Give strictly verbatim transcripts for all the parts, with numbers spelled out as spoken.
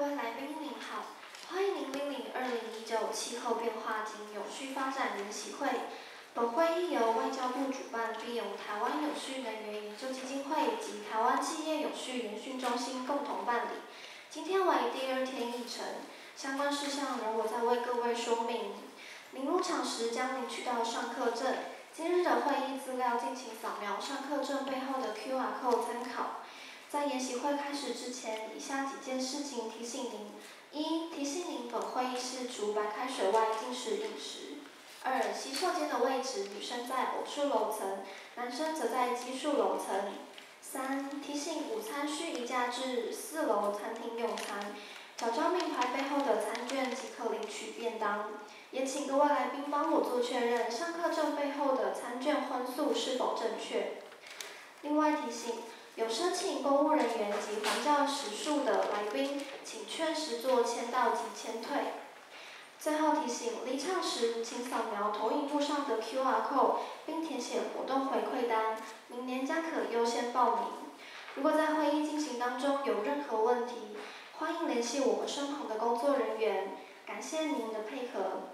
位来宾您好，欢迎您莅临二零一九气候变化及永续发展研习会。本会议由外交部主办，并由台湾永续能源研究基金会及台湾企业永续研训中心共同办理。今天为第二天议程，相关事项容我再为各位说明。您入场时将领取到上课证，今日的会议资料敬请扫描上课证背后的 Q R code 参考。在研习会开始之前，以下几件事情提醒您：一、提醒您本会议室除白开水外禁止饮食；二、洗手间的位置，女生在偶数楼层，男生则在奇数楼层；三、提醒午餐需移驾至四楼餐厅用餐，找到名牌背后的餐券即可领取便当。也请各位来宾帮我做确认，上课证背后的餐券荤素是否正确。另外提醒，有申请公务人员及环教时数的来宾，请确实做签到及签退。最后提醒，离场时请扫描投影幕上的 Q R code， 并填写活动回馈单，明年将可优先报名。如果在会议进行当中有任何问题，欢迎联系我们身旁的工作人员。感谢您的配合。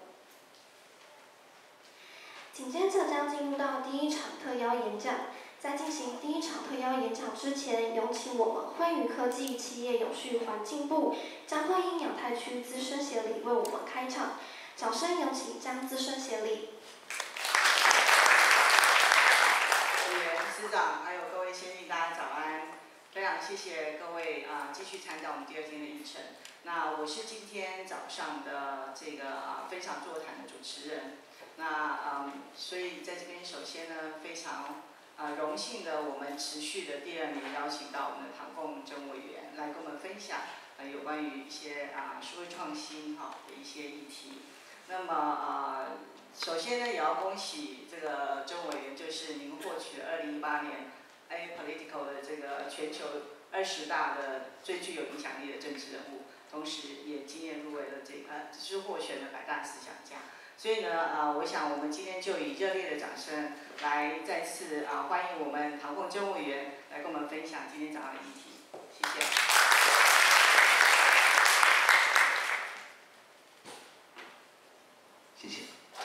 紧接着将进入到第一场特邀演讲。在进行第一场特邀演讲之前，有请我们惠宇科技企业永续环境部张惠英亚太区资深协理为我们开场。掌声有请张资深协理。 委员、司长，还有各位先进，大家早安！非常谢谢各位啊、呃，继续参加我们第二天的议程。那我是今天早上的这个啊、呃、分享座谈的主持人。那嗯，所以在这边首先呢，非常。啊，荣幸的，我们持续的第二年邀请到我们的唐凤珍委员来跟我们分享呃有关于一些啊数位创新哈的一些议题。那么啊，首先呢也要恭喜这个珍委员，就是您获取了二零一八年 Apolitical 的这个全球二十大的最具有影响力的政治人物，同时也惊艳入围了这个是获选的百大思想家。所以呢，呃，我想我们今天就以热烈的掌声来再次啊、呃、欢迎我们唐凤珍委员来跟我们分享今天早上的议题，谢谢。 谢谢。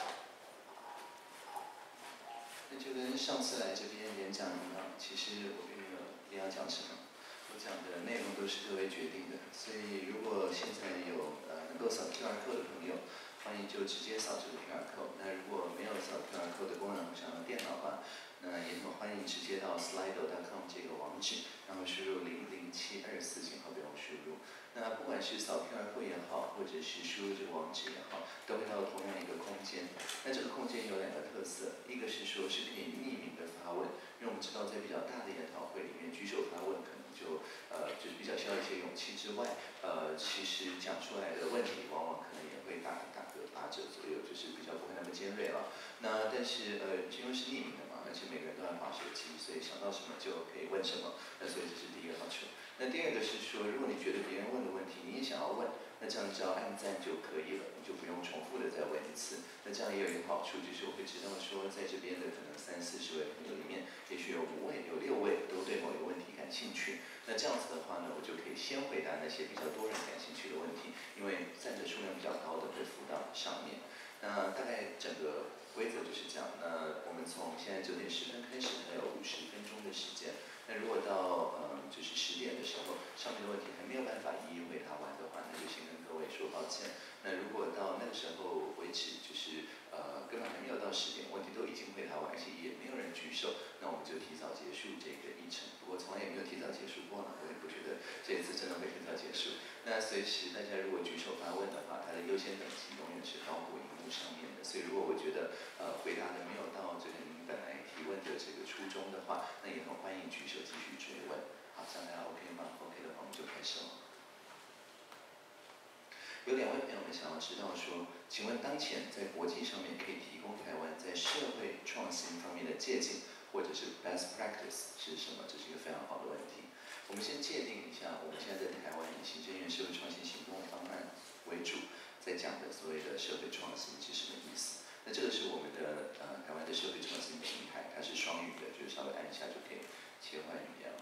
那就跟上次来这边演讲一样，其实我并没有一定要讲什么，我讲的内容都是各位决定的。所以如果现在有呃能够扫 Q R code 的朋友，欢迎就直接扫这个 Q R code。那如果没有扫 Q R code 的功能，想用电脑的话，那也很欢迎直接到 slido dot com 这个网址，然后输入零零七二四井号不用输入。那不管是扫 Q R code 也好，或者是输入这个网址也好，都会到同样一个空间。那这个空间有两个特色，一个是说是可以匿名的发问，因为我们知道在比较大的研讨会里面，举手发问可能就呃就是比较需要一些勇气之外，呃其实讲出来的问题往往可能也会打打个八折左右，就是比较不会那么尖锐了。那但是呃因为是匿名的嘛，而且每个人都在滑手机，所以想到什么就可以问什么。那所以这是第一个好处。那第二个是说，如果你觉得别人问的问题你也想要问，那这样只要按赞就可以了，你就不用重复的再问一次。那这样也有一个好处，就是我会知道说，在这边的可能三四十位朋友里面，也许有五位、有六位都对某一个问题感兴趣。那这样子的话呢，我就可以先回答那些比较多人感兴趣的问题，因为站着数量比较高的会浮到上面。那大概整个规则就是这样。那我们从现在九点十分开始，还有五十分钟的时间。那如果到嗯就是十点的时候，上面的问题还没有办法一一回答完的话，那就先跟各位说抱歉。那如果到那个时候为止，就是呃根本还没有到十点，问题都已经回答完，而且也没有人举手，那我们就提早结束这个议程。不过从来也没有提早结束过呢，我也不觉得这一次真的会提早结束。那随时大家如果举手发问的话，它的优先等级永远是高过荧幕上面的。所以如果我觉得呃回答的没有到这个您本来提问的这个初衷的话，那也很欢迎举手继续追问。好，这样大家 OK 吗 ？OK 的话，我们就开始了。有两位朋友们想要知道说，请问当前在国际上面可以提供台湾在社会创新方面的借鉴，或者是 best practice 是什么？这是一个非常好的问题。我们先界定一下，我们现在在台湾以行政院社会创新行动方案为主，在讲的所谓的社会创新是什么意思？那这个是我们的呃台湾的社会创新平台，它是双语的，就是稍微按一下就可以切换语言哈。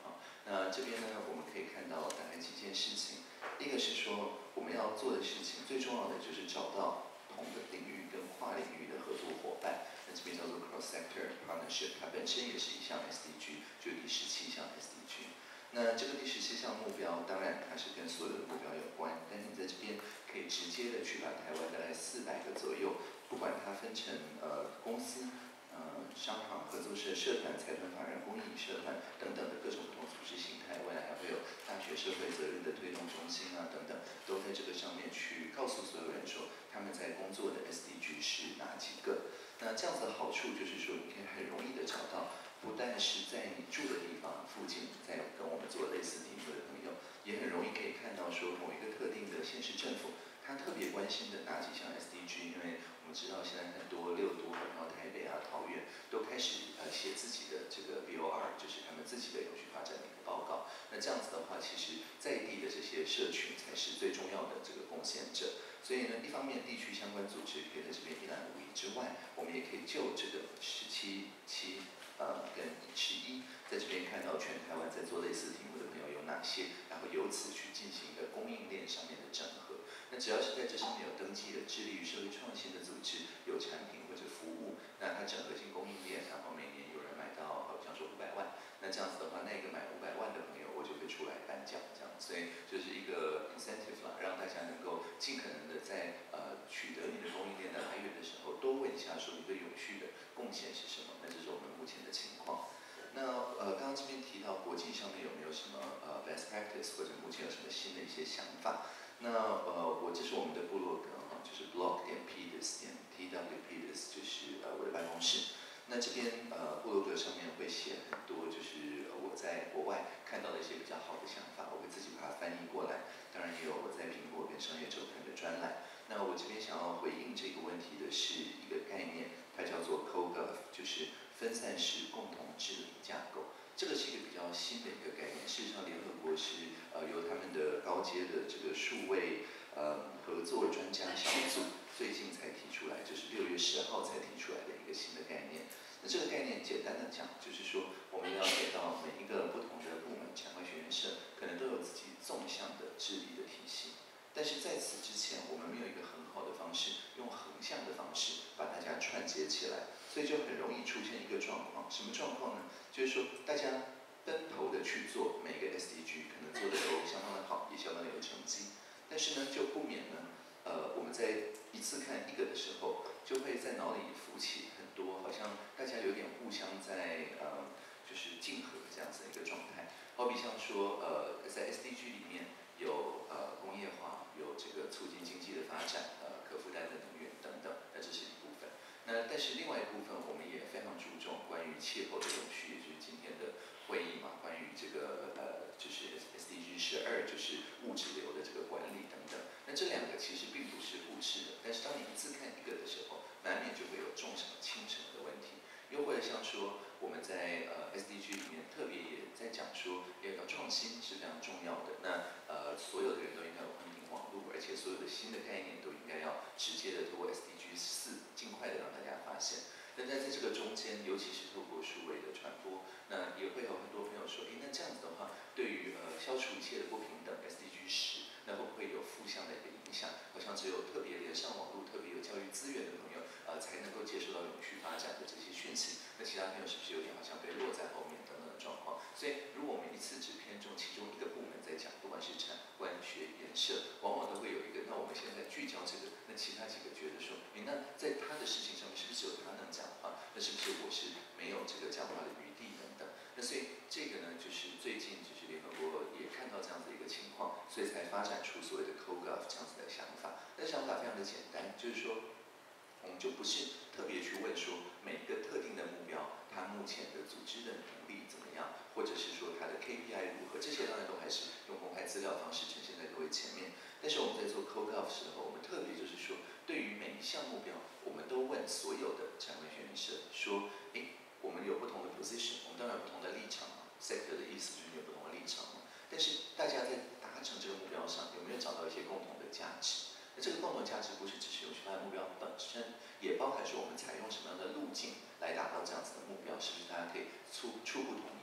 那这边呢，我们可以看到大概几件事情。一个是说，我们要做的事情最重要的就是找到同个领域跟跨领域的合作伙伴。那这边叫做 cross sector partnership， 它本身也是一项 S D G， 就第十七项 S D G。那这个第十七项目标，当然它是跟所有的目标有关，但是你在这边可以直接的去把台湾大概四百个左右，不管它分成呃公司。呃，商行、合作社、社团、财团法人、公益社团等等的各种不同组织形态，未来还会有大学社会责任的推动中心啊等等，都在这个上面去告诉所有人说，他们在工作的 S D G 是哪几个。那这样子的好处就是说，你可以很容易的找到，不但是在你住的地方附近，在跟我们做类似题目的朋友，也很容易可以看到说某一个特定的县市政府，他特别关心的哪几项 S D G， 因为我们知道现在很多六都，然后台北啊、桃园都开始呃写自己的这个 B O R， 就是他们自己的永续发展的一个报告。那这样子的话，其实在地的这些社群才是最重要的这个贡献者。所以呢，一方面地区相关组织可以在这边一览无遗之外，我们也可以就这个十七期呃跟十一，在这边看到全台湾在做类似题目的朋友有哪些，然后由此去进行一个供应链上面的整合。那只要是在这上面有登记的致力于社会创新的组织，有产品或者服务，那它整合性供应链，然后每年有人买到，好像说五百万，那这样子的话，那个买五百万的朋友，我就会出来颁奖，这样，所以就是一个 incentive 啦，让大家能够尽可能的在呃取得你的供应链的来源的时候，多问一下说你对永续的贡献是什么，那这是我们目前的情况。那呃，刚刚这边提到国际上面有没有什么呃 best practice， 或者目前有什么新的一些想法？那呃，我这是我们的部落格哈，就是 blog 点 peters 点 t w peters， 就是呃我的办公室。那这边呃部落格上面会写很多，就是我在国外看到的一些比较好的想法，我会自己把它翻译过来。当然也有我在苹果跟商业周刊的专栏。那我这边想要回应这个问题的是一个概念，它叫做 CoGov， 就是分散式共同治理架构。这个是一个比较新的一个概念。事实上，联合国是呃由他们的高阶的这个数位呃合作专家小组最近才提出来，就是六月十号才提出来的一个新的概念。那这个概念简单的讲，就是说我们了解到每一个不同的部门、产官学院社可能都有自己纵向的治理的体系，但是在此之前，我们没有一个很好的方式，用横向的方式把大家串接起来，所以就很容易出现一个状况，什么状况呢？就是说大家奔头的去做每个 S D G， 可能做的都相当的好，也相当的有成绩，但是呢，就不免呢，呃，我们在一次看一个的时候，就会在脑里浮起很多，好像大家有点互相在呃，就是竞合这样子的一个状态。好比像说，呃，在 S D G 里面有呃工业化，有这个促进经济的发展，呃，可负担的能源等等，那这是一部分。那但是另外一部分，我们也非常注重关于气候的永续，也就是今天的会议嘛，关于这个呃，就是 S D G 十二，就是物质流的这个管理等等。那这两个其实并不是互斥的，但是当你一次看一个的时候，难免就会有重什么轻什么的问题。又或者像说我们在呃 S D G 里面特别也在讲说，要创新是非常重要的。那呃，所有的人都应该有宽频网络，而且所有的新的概念都应该要直接的透过 S D G 四，尽快的让大家发现。但在这个中间，尤其是透过数位的传播，那也会有很多朋友说，诶，那这样子的话，对于呃消除一切的不平等 S D G 十，那会不会有负向的一个影响？好像只有特别连上网络、特别有教育资源的朋友，呃，才能够接受到永续发展的这些讯息。那其他朋友是不是有点好像被落在后面等等的状况？所以，如果我们一次只偏重其中一个部门在讲，不管是产官学研社，往往都会有一个，那我们现在聚焦这个，那其他几个觉得说，诶，那在他的事情上面是不是只有他能讲话？那是不是我是没有这个讲话的余地等等？那所以这个呢，就是最近就是联合国也看到这样子一个情况，所以才发展出所谓的 CoGov 这样子的想法。那想法非常的简单，就是说，我们就不是特别去问说每一个特定的目标，它目前的组织的能力怎么样，或者是说它的 K P I 如何，这些当然都还是用公开资料方式呈现在各位前面。但是我们在做 CoGov 的时候，我们特别就是说，对于每一项目标，我们都问所有的产官学院社说，诶，我们有不同的 position， 我们当然有不同的立场嘛 ，sector 的意思就是有不同的立场嘛。但是大家在达成这个目标上，有没有找到一些共同的价值？那这个共同价值不是只是永续发展目标本身，也包含说我们采用什么样的路径来达到这样子的目标，是不是大家可以初初步同意的？那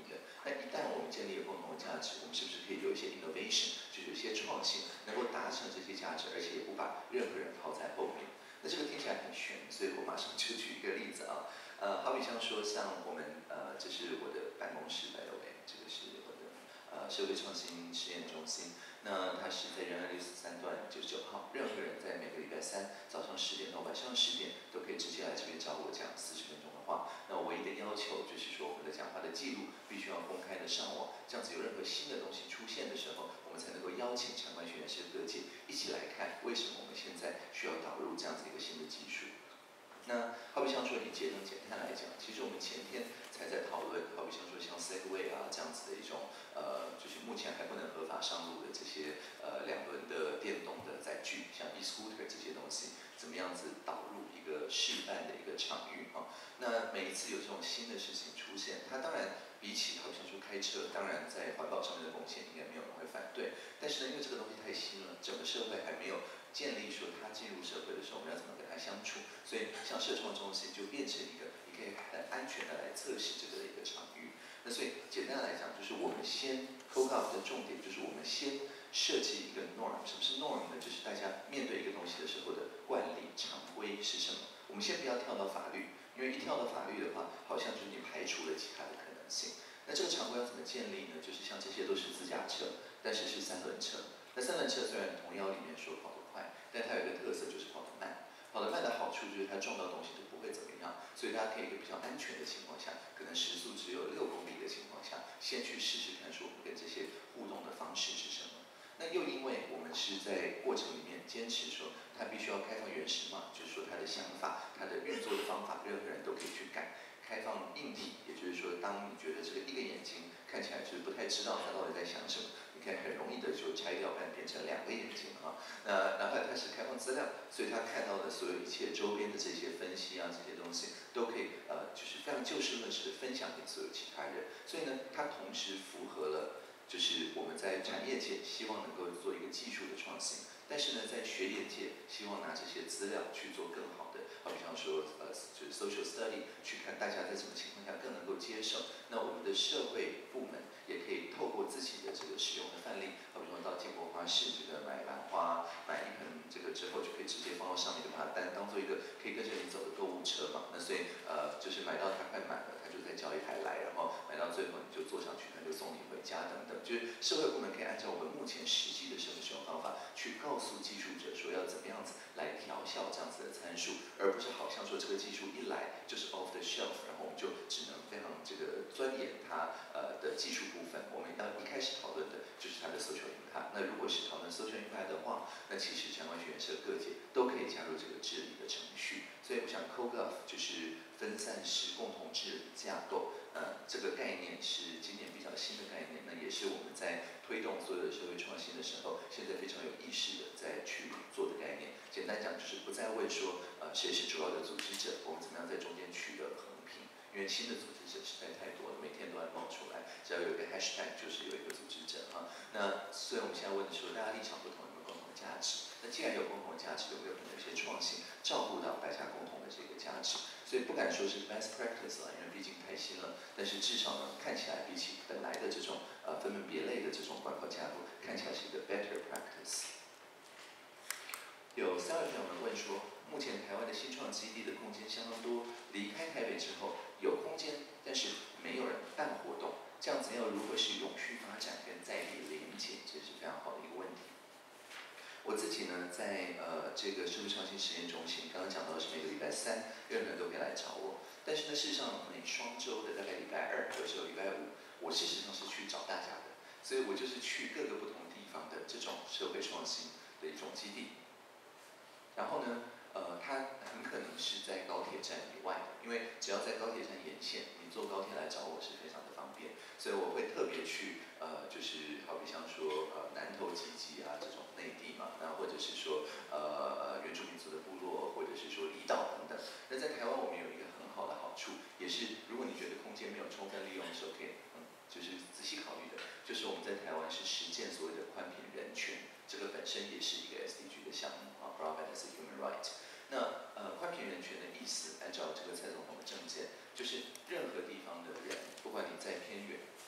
那一旦我们建立了共同的价值，我们是不是可以有一些 innovation， 就是有一些创新，能够达成这些价值，而且也不把任何人抛在后面？那这个听起来很玄，所以我马上就举一个例子啊，呃，好比像说，像我们呃，这是我的办公室 by the way， 这个是我的呃社会创新实验中心。那它是在仁爱路三段九十九号，任何人在每个礼拜三早上十点到晚上十点都可以直接来这边找我讲四十分钟的话。那我唯一的要求就是说，我们的讲话的记录必须要公开的上网，这样子有任何新的东西出现的时候，我们才能够邀请相关学员社各界一起来看，为什么我们现在需要导入这样子一个新的技术。那好比像说以节能减碳来讲，其实我们前天才在讨论，好比像说像 Segway 啊这样子的一种呃，就是目前还不能合法上路的这些呃两轮的电动的载具，像 e-scooter 这些东西，怎么样子导入一个示范的一个场域啊？那每一次有这种新的事情出现，它当然比起好比像说开车，当然在环保上面的贡献应该没有人会反对，但是呢，因为这个东西太新了，整个社会还没有建立说它进入社会的时候我们要怎么跟它相处，所以像社创中心就变成一个你可以很安全的来测试这个的一个场域。那所以简单的来讲，就是我们先 C O G A F 的重点就是我们先设计一个 norm， 什么是 norm 呢？就是大家面对一个东西的时候的惯例常规是什么？我们先不要跳到法律，因为一跳到法律的话，好像就是你排除了其他的可能性。那这个常规要怎么建立呢？就是像这些都是自驾车，但是是三轮车。那三轮车虽然童谣里面说跑得快，但它有一个特色就是跑得慢。跑得慢的好处就是它撞到东西都不会怎么样，所以大家可以一个比较安全的情况下，可能时速只有六公里的情况下，先去试试看，说我们跟这些互动的方式是什么。那又因为我们是在过程里面坚持说，它必须要开放原始码，就是说它的想法、它的运作的方法，任何人都可以去改。开放硬体，也就是说，当你觉得这个一个眼睛看起来就是不太知道它到底在想什么，你可以很容易的就拆掉，变成两个眼睛啊。那然后它是开放资料，所以他看到的所有一切周边的这些分析啊，这些东西都可以呃，就是非常就事论事的分享给所有其他人。所以呢，它同时符合了就是我们在产业界希望能够做一个技术的创新，但是呢，在学业界希望拿这些资料去做更好的，好比方说呃，就是 social study 去看大家在什么情况下更能够接受。那我们的社会部门也可以透过自己的这个使用的范例，好比说到建国花市这个买兰花，买一盆这个之后就可以直接放到上面，就把它当当做一个可以跟着你走的购物车嘛。那所以呃，就是买到它快满了，它就再叫一台来，然后买到最后你就坐上去，它就送你回家等等。就是社会部门可以按照我们目前实际的社会使用方法，去告诉技术者说要怎么样子来调校这样子的参数，而不是好像说这个技术一来就是 off the shelf， 然后我们就只能非常这个钻研它呃的技术部分。我们要一开始讨论的就是它的 social impact。那如果是讨论 social impact 的话，那其实相关学院社各界都可以加入这个治理的程序。所以我想 C O G A F 就是分散式共同治理架构。呃，这个概念是今年比较新的概念，那也是我们在推动所有的社会创新的时候，现在非常有意识的在去做的概念。简单讲就是不再问说，呃，谁是主要的组织者，我们怎么样在中间取得衡平，因为新的组织者实在太多了，每天都在冒出来，只要有一个 hashtag 就是有一个组织者哈。那所以我们现在问的时候，大家立场不同，有没有共同的价值？那既然有共同的价值，有没有可能有些创新，照顾到大家共同的这个价值？所以不敢说是 best practice 了，因为毕竟太新了。但是至少呢，看起来比起本来的这种呃分门别类的这种管考架构，看起来是一个 better practice。有三位朋友们问说，目前台湾的新创基地的空间相当多，离开台北之后有空间，但是没有人办活动，这样子要如何使永续发展跟在地连结，这是非常好的一个问题。我自己呢，在呃这个社会创新实验中心，刚刚讲到的是每个礼拜三，任何人都可以来找我。但是呢，事实上每双周的大概礼拜二，有时候礼拜五，我事实上是去找大家的，所以我就是去各个不同地方的这种社会创新的一种基地。然后呢，呃，它很可能是在高铁站以外的，因为只要在高铁站沿线，你坐高铁来找我是非常的方便，所以我会特别去呃，就是好比像说呃南投集集啊这种内地嘛，那或者是说呃原住民族的部落，或者是说离岛等等。那在台湾我们有一个很好的好处，也是如果你觉得空间没有充分利用的时候，可以嗯就是仔细考虑的，就是我们在台湾是实践所谓的宽频人权，这个本身也是一个 S D G 的项目啊 ，Broadband as a Human Right。那呃宽频人权的意思，按照这个蔡总统的政见，就是任何地方的人，不管你在偏远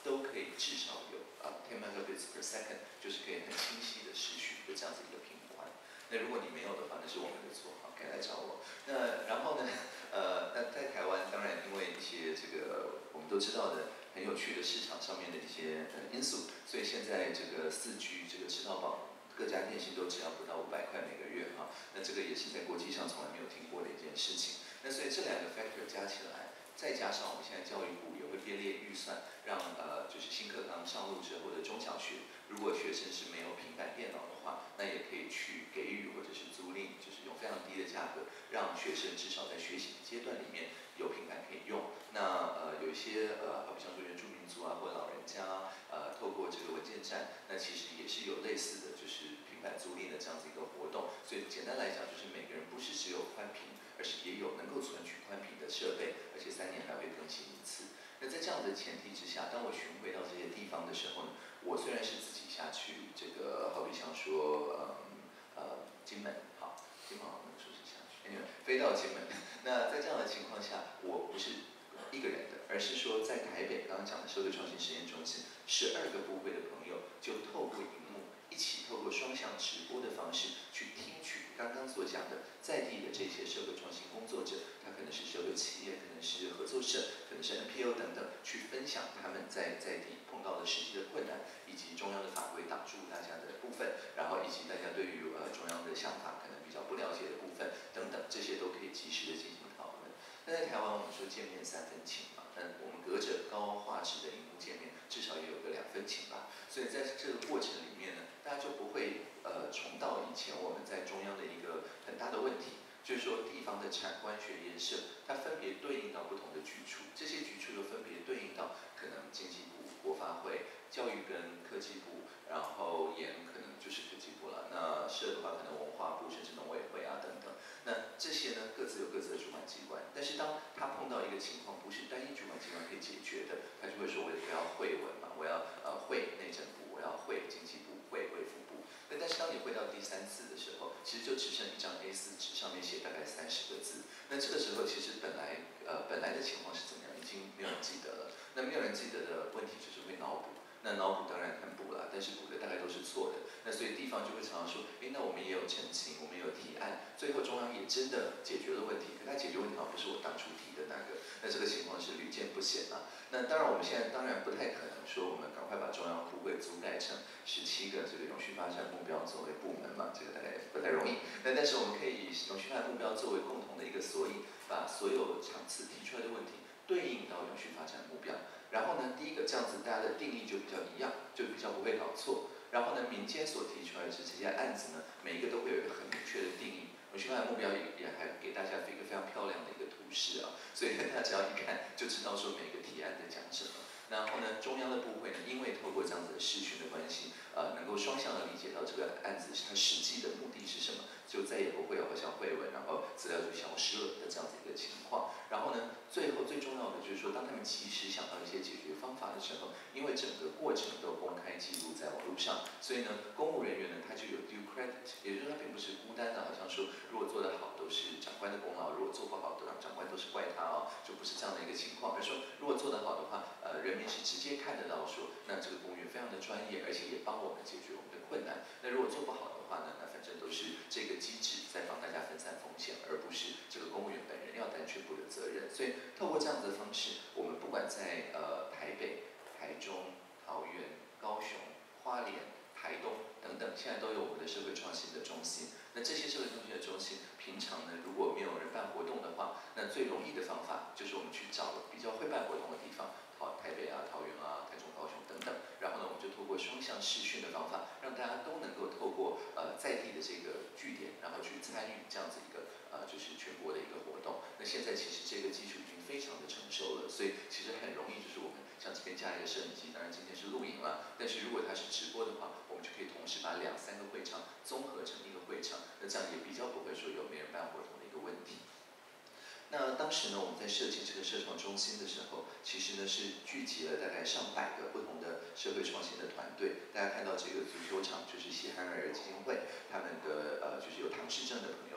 都可以至少有啊ten megabits per second， 就是可以很清晰的视讯的这样子一个频宽。那如果你没有的话，那是我们的错，好，可以来找我。那然后呢，呃，那在台湾，当然因为一些这个我们都知道的很有趣的市场上面的一些呃因素，所以现在这个四 G 这个吃到饱，各家电信都只要不到五百块每个月哈，那这个也是在国际上从来没有听过的一件事情。那所以这两个 factor 加起来，再加上我们现在教育部也会编列预算，让呃就是新课纲上路之后的中小学，如果学生是没有平板电脑的话，那也可以去给予或者是租赁，就是用非常低的价格，让学生至少在学习的阶段里面有平板可以用。那呃有一些呃，好比像说原住民族啊，或者老人家呃，透过这个文件站，那其实也是有类似的就是平板租赁的这样子一个活动。所以简单来讲，就是每个人不是只有宽屏，而是也有能够存取宽屏的设备，而且三年还会更新一次。那在这样的前提之下，当我巡回到这些地方的时候呢，我虽然是自己下去，这个好比像说，嗯呃金门，好，金门好像说是下去 ，anyway 飞到金门。那在这样的情况下，我不是一个人的，而是说在台北刚刚讲的社会创新实验中心，十二个部会的朋友就透过荧幕，一起透过双向直播的方式去听取刚刚所讲的在地的这些社会创新工作者，他可能是社会企业，可能是合作社，可能是 N P O 等等，去分享他们在在地碰到的实际的困难，以及中央的法规挡住大家的部分，然后以及大家对于呃中央的想法可能比较不了解的部分等等，这些都可以及时的进行讨论。那在台湾我们说见面三分情嘛，那我们隔着高画质的荧幕见面，至少也有个两分情吧。所以在这个过程里面呢，大家就不会呃重蹈以前我们在中央的一个很大的问题，就是说地方的产官学研社，它分别对应到不同的局处，这些局处又分别对应到可能经济部、国发会、教育跟科技部，然后研可能就是科技部了，那社的话可能文化部甚至农委会啊等等。那这些呢各自有各自的主管机关，但是当他碰到一个情况，不是单一主管机关可以解决的，他就会说我要会文嘛，我要呃会内政部，我要会经济部，会卫福部。那但是当你会到第三次的时候，其实就只剩一张 A 四 纸，上面写大概三十个字。那这个时候其实本来呃本来的情况是怎么样，已经没有人记得了。那没有人记得的问题就是会脑补。那脑补当然很补了，但是补的大概都是错的。那所以地方就会常常说，哎，那我们也有澄清，我们也有提案，最后中央也真的解决了问题。可他解决问题好像不是我当初提的那个，那这个情况是屡见不鲜啊。那当然我们现在当然不太可能说我们赶快把中央部会组改成十七个这个永续发展目标作为部门嘛，这个大概不太容易。那但是我们可以以永续发展目标作为共同的一个索引，把所有场次提出来的问题对应到永续发展目标。然后呢，第一个这样子大家的定义就比较一样，就比较不会搞错。然后呢，民间所提出来的这些案子呢，每一个都会有一个很明确的定义。永续发展目标也也还给大家一个非常漂亮的一个图示啊，所以大家只要一看就知道说每个提案在讲什么。然后呢，中央的部会呢，因为透过这样子的视讯的关系，呃，能够双向的理解到这个案子它实际的目的是什么，就再也不会有好像会文，然后资料就消失了的这样子一个情况。然后呢，最后最重要的就是说，当他们及时想到一些解决方法的时候，因为整个过程都公开记录在网络上，所以呢，公务人员呢他就有 due credit， 也就是说他并不是孤单的，好像说如果做得好都是长官的功劳，如果做不好都让长官都是怪他哦，就不是这样的一个情况。而说如果做得好的话，呃，人民是直接看得到说，那这个公务员非常的专业，而且也帮我们解决我们的困难。那如果做不好的话呢，那反正都是这个机制在帮大家分散风险，而不是这个公务员本人要担全部的责任。所以透过这样子的方式，我们不管在呃台北、台中、桃园、高雄、花莲、台东等等，现在都有我们的社会创新的中心。那这些社会创新的中心，平常呢如果没有人办活动的话，那最容易的方法就是我们去找比较会办活动的地方，好，台北啊、桃园啊、台中、高雄等等。然后呢，我们就透过双向视讯的方法，让大家都能够透过呃在地的这个据点，然后去参与这样子一个呃就是全国的一个活动。那现在其实这个基础已经非常的成熟了，所以其实很容易就是我们像这边加一个摄影机，当然今天是录影了，但是如果它是直播的话，我们就可以同时把两三个会场综合成一个会场，那这样也比较不会说有没人办活动的一个问题。那当时呢，我们在设计这个社创中心的时候，其实呢是聚集了大概上百个不同的社会创新的团队。大家看到这个足球场就是喜憨儿基金会，他们的呃就是有唐氏症的朋友们。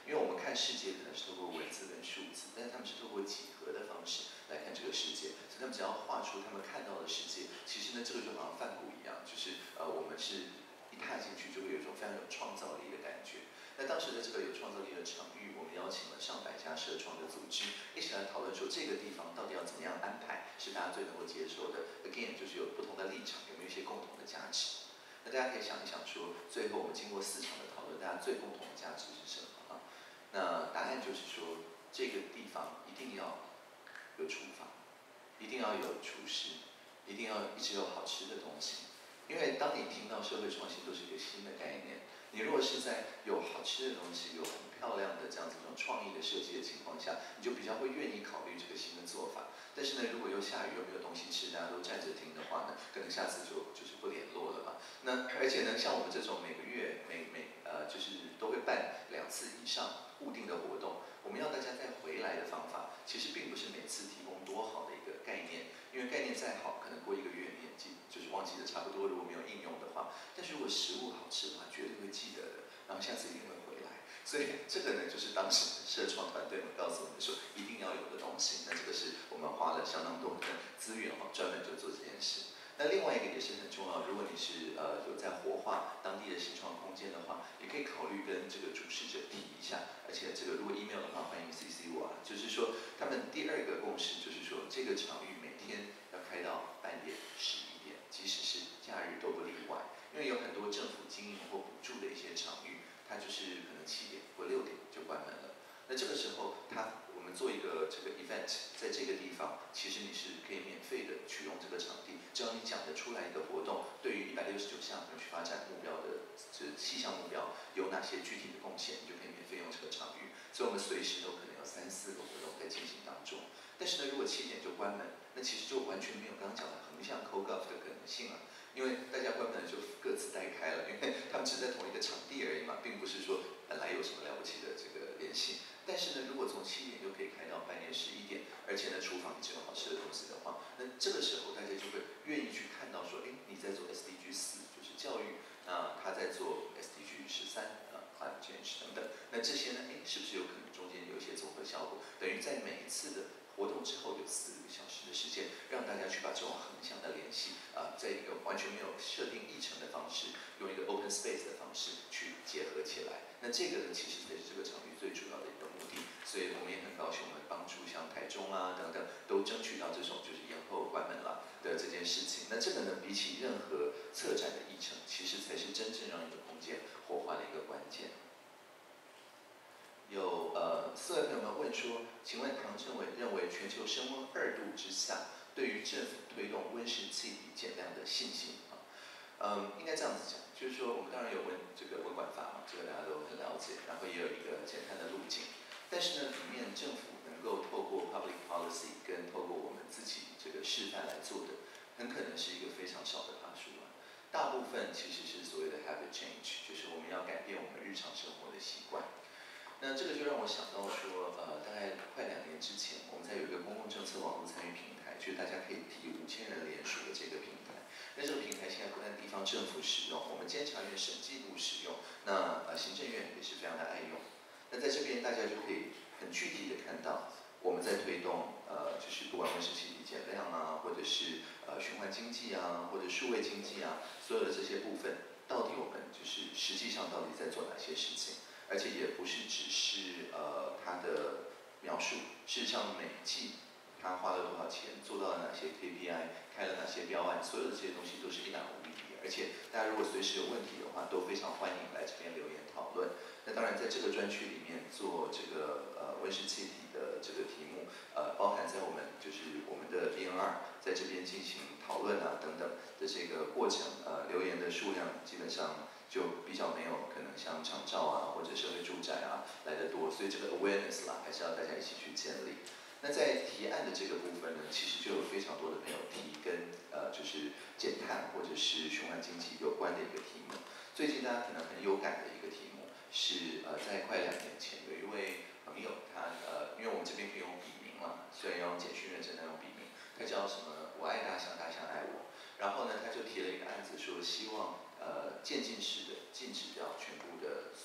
因为我们看世界可能是透过文字跟数字，但是他们是透过几何的方式来看这个世界，所以他们只要画出他们看到的世界，其实呢，这个就好像梵谷一样，就是呃，我们是一踏进去就会有一种非常有创造力的感觉。那当时的这个有创造力的场域，我们邀请了上百家社创的组织一起来讨论说，这个地方到底要怎么样安排是大家最能够接受的。Again， 就是有不同的立场，有没有一些共同的价值？那大家可以想一想说，最后我们经过四场的讨论，大家最共同的价值是什么啊？那答案就是说，这个地方一定要有厨房，一定要有厨师，一定要一直有好吃的东西。因为当你听到社会创新都是一个新的概念，你如果是在有好吃的东西、有很漂亮的这样子一种创意的设计的情况下，你就比较会愿意考虑这个新的做法。但是呢，如果又下雨又没有东西吃，大家都站着听的话呢，可能下次就就是不联络了嘛。那而且呢，像我们这种每个月每每呃就是都会办两次以上固定的活动，我们要大家再回来的方法，其实并不是每次提供多好的一个概念，因为概念再好，可能过一个月你也记就是忘记的差不多，如果没有应用的话。但是如果食物好吃的话，绝对会记得的，然后下次一定会回来。所以这个呢，就是当时社创团队们告诉我们说一定要有的东西。那这个是我们花了相当多的资源哈，专门就做这件事。那另外一个也是很重要，如果你是呃有在活化当地的新创空间的话，也可以考虑跟这个主事者提一下。而且这个如果 email 的话，欢迎 C C 我啊。就是说，他们第二个共识就是说，这个场域每天要开到半夜十一点，即使是假日都不例外。因为有很多政府经营或补助的一些场域，它就是可能七点或六点就关门了。那这个时候，它我们做一个这个 event， 在这个地方，其实你是可以免费的取用这个场地，只要你讲得出来一个活动，对于一百六十九项永续发展目标的这七项目标有哪些具体的贡献，你就可以免费用这个场域。所以我们随时都可能有三四个活动在进行当中。但是呢，如果七点就关门，那其实就完全没有刚刚讲的横向 co-gov 的可能性了。因为大家关门就各自待开了，因为他们只是在同一个场地而已嘛，并不是说本来有什么了不起的这个联系。但是呢，如果从七点就可以开到半夜十一点，而且呢厨房一直有好吃的东西的话，那这个时候大家就会愿意去看到说，哎，你在做 S D G 四，就是教育，那他在做 S D G 十三啊 ，climate change 等等，那这些呢，哎，是不是有可能中间有一些综合效果？等于在每一次的活动之后有四个小时的时间，让大家去把这种横向的联系啊、呃，在一个完全没有设定议程的方式，用一个 open space 的方式去结合起来。那这个呢，其实才是这个场域最主要的一个目的。所以我们也很高兴，我们帮助像台中啊等等，都争取到这种就是延后关门了的这件事情。那这个呢，比起任何策展的议程，其实才是真正让一个空间活化的一个关键。有呃四位朋友们问说，请问唐政委认为全球升温二度之下，对于政府推动温室气体减量的信心啊？嗯，应该这样子讲，就是说我们当然有温这个温管法嘛，这个大家都很了解，然后也有一个减碳的路径，但是呢，里面政府能够透过 public policy 跟透过我们自己这个示范来做的，很可能是一个非常少的趴数啊。大部分其实是所谓的 habit change， 就是我们要改变我们日常生活的习惯。那这个就让我想到说，呃，大概快两年之前，我们在有一个公共政策网络参与平台，就是大家可以提五千人联署的这个平台。那这个平台现在不但地方政府使用，我们监察院、审计部使用，那呃行政院也是非常的爱用。那在这边大家就可以很具体的看到，我们在推动呃，就是不管温室气体减量啊，或者是呃循环经济啊，或者数位经济啊，所有的这些部分，到底我们就是实际上到底在做哪些事情？而且也不是只是呃它的描述，事实上每一季他花了多少钱，做到了哪些 K P I， 开了哪些标案，所有的这些东西都是一览无遗。而且大家如果随时有问题的话，都非常欢迎来这边留言讨论。那当然在这个专区里面做这个呃温室气体的这个题目，呃包含在我们就是我们的 D N R 在这边进行讨论啊等等的这个过程，呃留言的数量基本上就比较没有可能像长照啊或者社会住宅啊来得多，所以这个 awareness 啦还是要大家一起去建立。那在提案的这个部分呢，其实就有非常多的朋友提跟呃就是减碳或者是循环经济有关的一个题目。最近大家可能很有感的一个题目是呃在快两年前有一位朋友他呃因为我们这边可以用笔名嘛，虽然要用简讯认证，但用笔名，他叫什么？我爱大象，大象爱我。然后呢，他就提了一个案子说，希望呃渐进式的禁止掉全部的塑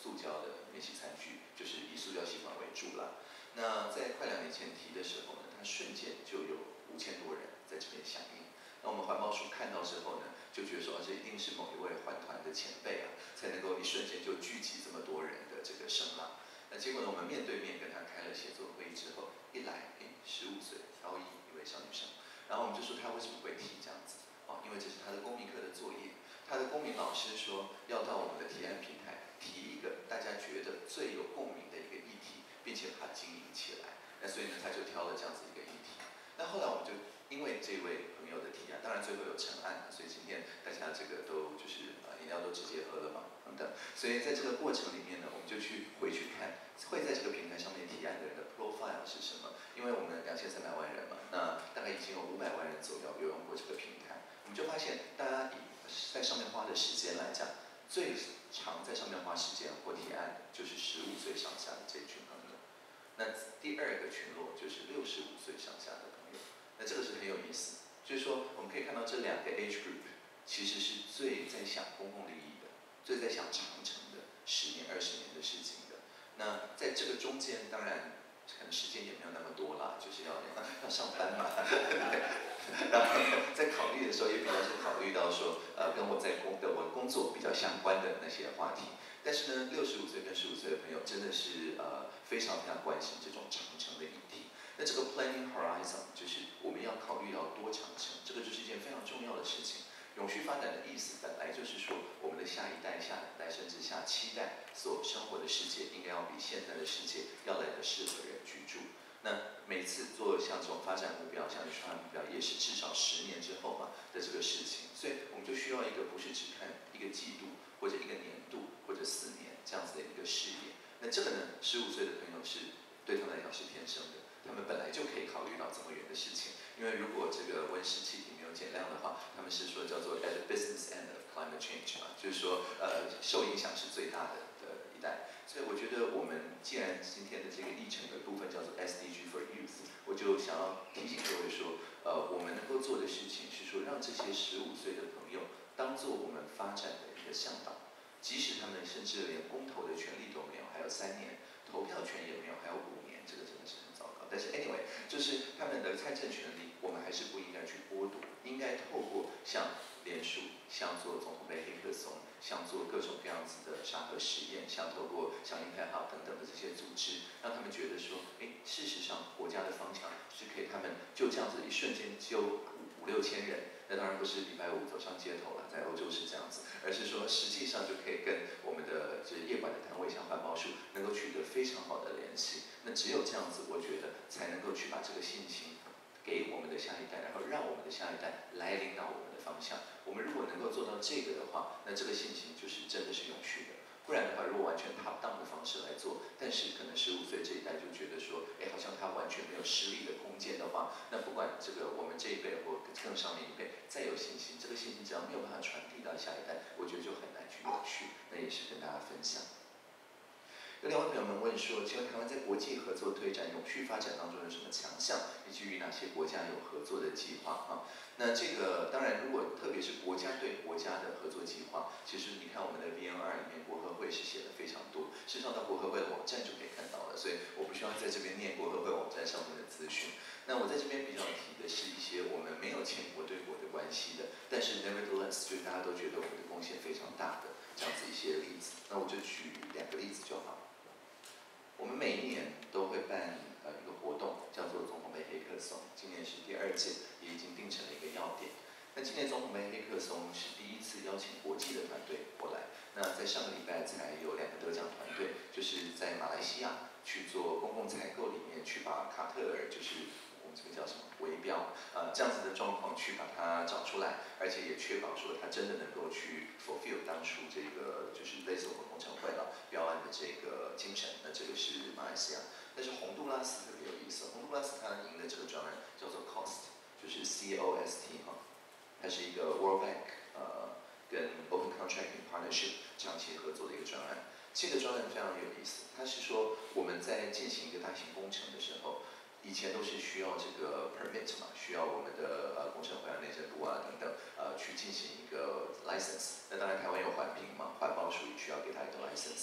塑胶的免洗餐具，就是以塑胶吸管为主了。那在快两年前提的时候呢，它瞬间就有五千多人在这边响应。那我们环保署看到之后呢，就觉得说，这一定是某一位环团的前辈啊，才能够一瞬间就聚集这么多人的这个声浪。那结果呢，我们面对面跟他开了协作会议之后，一来，哎，十五岁，高一一位小女生，然后我们就说她为什么会提这样子啊？因为这是她的公民课的作业，她的公民老师说要到我们的提案平台提一个大家觉得最有共鸣的一个议题，并且把它经营起来。那所以呢，他就挑了这样子一个议题。那后来我们就因为这位朋友的提案，当然最后有成案，所以今天大家这个都就是呃饮料都直接喝了嘛，等等。所以在这个过程里面呢，我们就去回去看会在这个平台上面提案的人的 profile 是什么？因为我们两千三百万人嘛，那大概已经有五百万人左右有用过这个平台，我们就发现大家以在上面花的时间来讲，最常在上面花时间或提案的就是十五岁上下的这群朋友。那第二个群落就是六十五岁上下的朋友，那这个是很有意思。就是说，我们可以看到这两个 age group 其实是最在想公共利益的，最在想长程的十年、二十年的事情的。那在这个中间，当然可能时间也没有那么多啦，就是要要上班嘛。然后在考虑的时候，也比较是考虑到说，呃，跟我在工的我工作比较相关的那些话题。但是呢，六十五岁跟十五岁的朋友真的是呃非常非常关心这种长程的议题。那这个 planning horizon 就是我们要考虑到多长程，这个就是一件非常重要的事情。永续发展的意思本来就是说，我们的下一代、下两代甚至下七代所生活的世界，应该要比现在的世界要来的适合人居住。那每次做像这种发展目标，像永续发展目标，也是至少十年之后嘛的这个事情，所以我们就需要一个不是只看一个季度或者一个年度或者四年这样子的一个视野。那这个呢，十五岁的朋友是对他们来讲是天生的，他们本来就可以考虑到这么远的事情。因为如果这个温室气体没有减量的话，他们是说叫做 at the business end of climate change 嘛，就是说呃受影响是最大的的一代。所以我觉得我们既然今天的这个议程的部分叫做 S D G for Youth， 我就想要提醒各位说，呃，我们能够做的事情是说，让这些十五岁的朋友当做我们发展的一个向导，即使他们甚至连公投的权利都没有，还有三年，投票权也没有，还有五年，这个真的是很糟糕。但是 anyway， 就是他们的参政权利，我们还是不应该去剥夺，应该透过像联署，像做总统杯黑客松，像做各种各样子的沙盒实验，像透过像英泰号等等的这些组织，让他们觉得说，哎，事实上国家的方向是可以他们就这样子一瞬间就五五六千人，那当然不是礼拜五走上街头了，在欧洲是这样子，而是说实际上就可以跟我们的就是业管的单位，像环保署，能够取得非常好的联系。那只有这样子，我觉得才能够去把这个信心给我们的下一代，然后让我们的下一代来领导我们的方向。我们如果能够做到这个的话，那这个信心就是真的是永续的。不然的话，如果完全 top down 的方式来做，但是可能十五岁这一代就觉得说，哎，好像他完全没有施力的空间的话，那不管这个我们这一辈或更上面一辈再有信心，这个信心只要没有办法传递到下一代，我觉得就很难去永续。那也是跟大家分享。有两位朋友们问说，请问台湾在国际合作推展永续发展当中有什么强项，以及与哪些国家有合作的计划啊？那这个当然，如果特别是国家对国家的合作计划，其实你看我们的 V N R 里面国合会是写的非常多，事实上到国合会的网站就可以看到了，所以我不需要在这边念国合会网站上面的资讯。那我在这边比较提的是一些我们没有签国对国的关系的，但是 nevertheless 就是大家都觉得我们的贡献非常大的这样子一些例子。那我就举两个例子就好。我们每一年都会办呃一个活动，叫做总统杯黑客松，今年是第二届，也已经定成了一个要点。那今年总统杯黑客松是第一次邀请国际的团队过来。那在上个礼拜才有两个得奖团队，就是在马来西亚去做公共采购里面去把卡特尔，就是我们这个叫什么围标，呃这样子的状况去把它找出来，而且也确保说它真的能够去 fulfill 当初这个就是类似我们工程会了标案的这个精神。那这个是马来西亚，但是洪都拉斯特别有意思，洪都拉斯它赢的这个专案叫做 C O S T， 就是 C O S T 哈，它是一个 World Bank 呃跟 Open Contracting Partnership 长期合作的一个专案。这个专案非常有意思，它是说我们在进行一个大型工程的时候，以前都是需要这个 permit 嘛，需要我们的呃工程会啊、内政部啊等等呃去进行一个 license。那当然台湾有环评嘛，环保署也需要给他一个 license。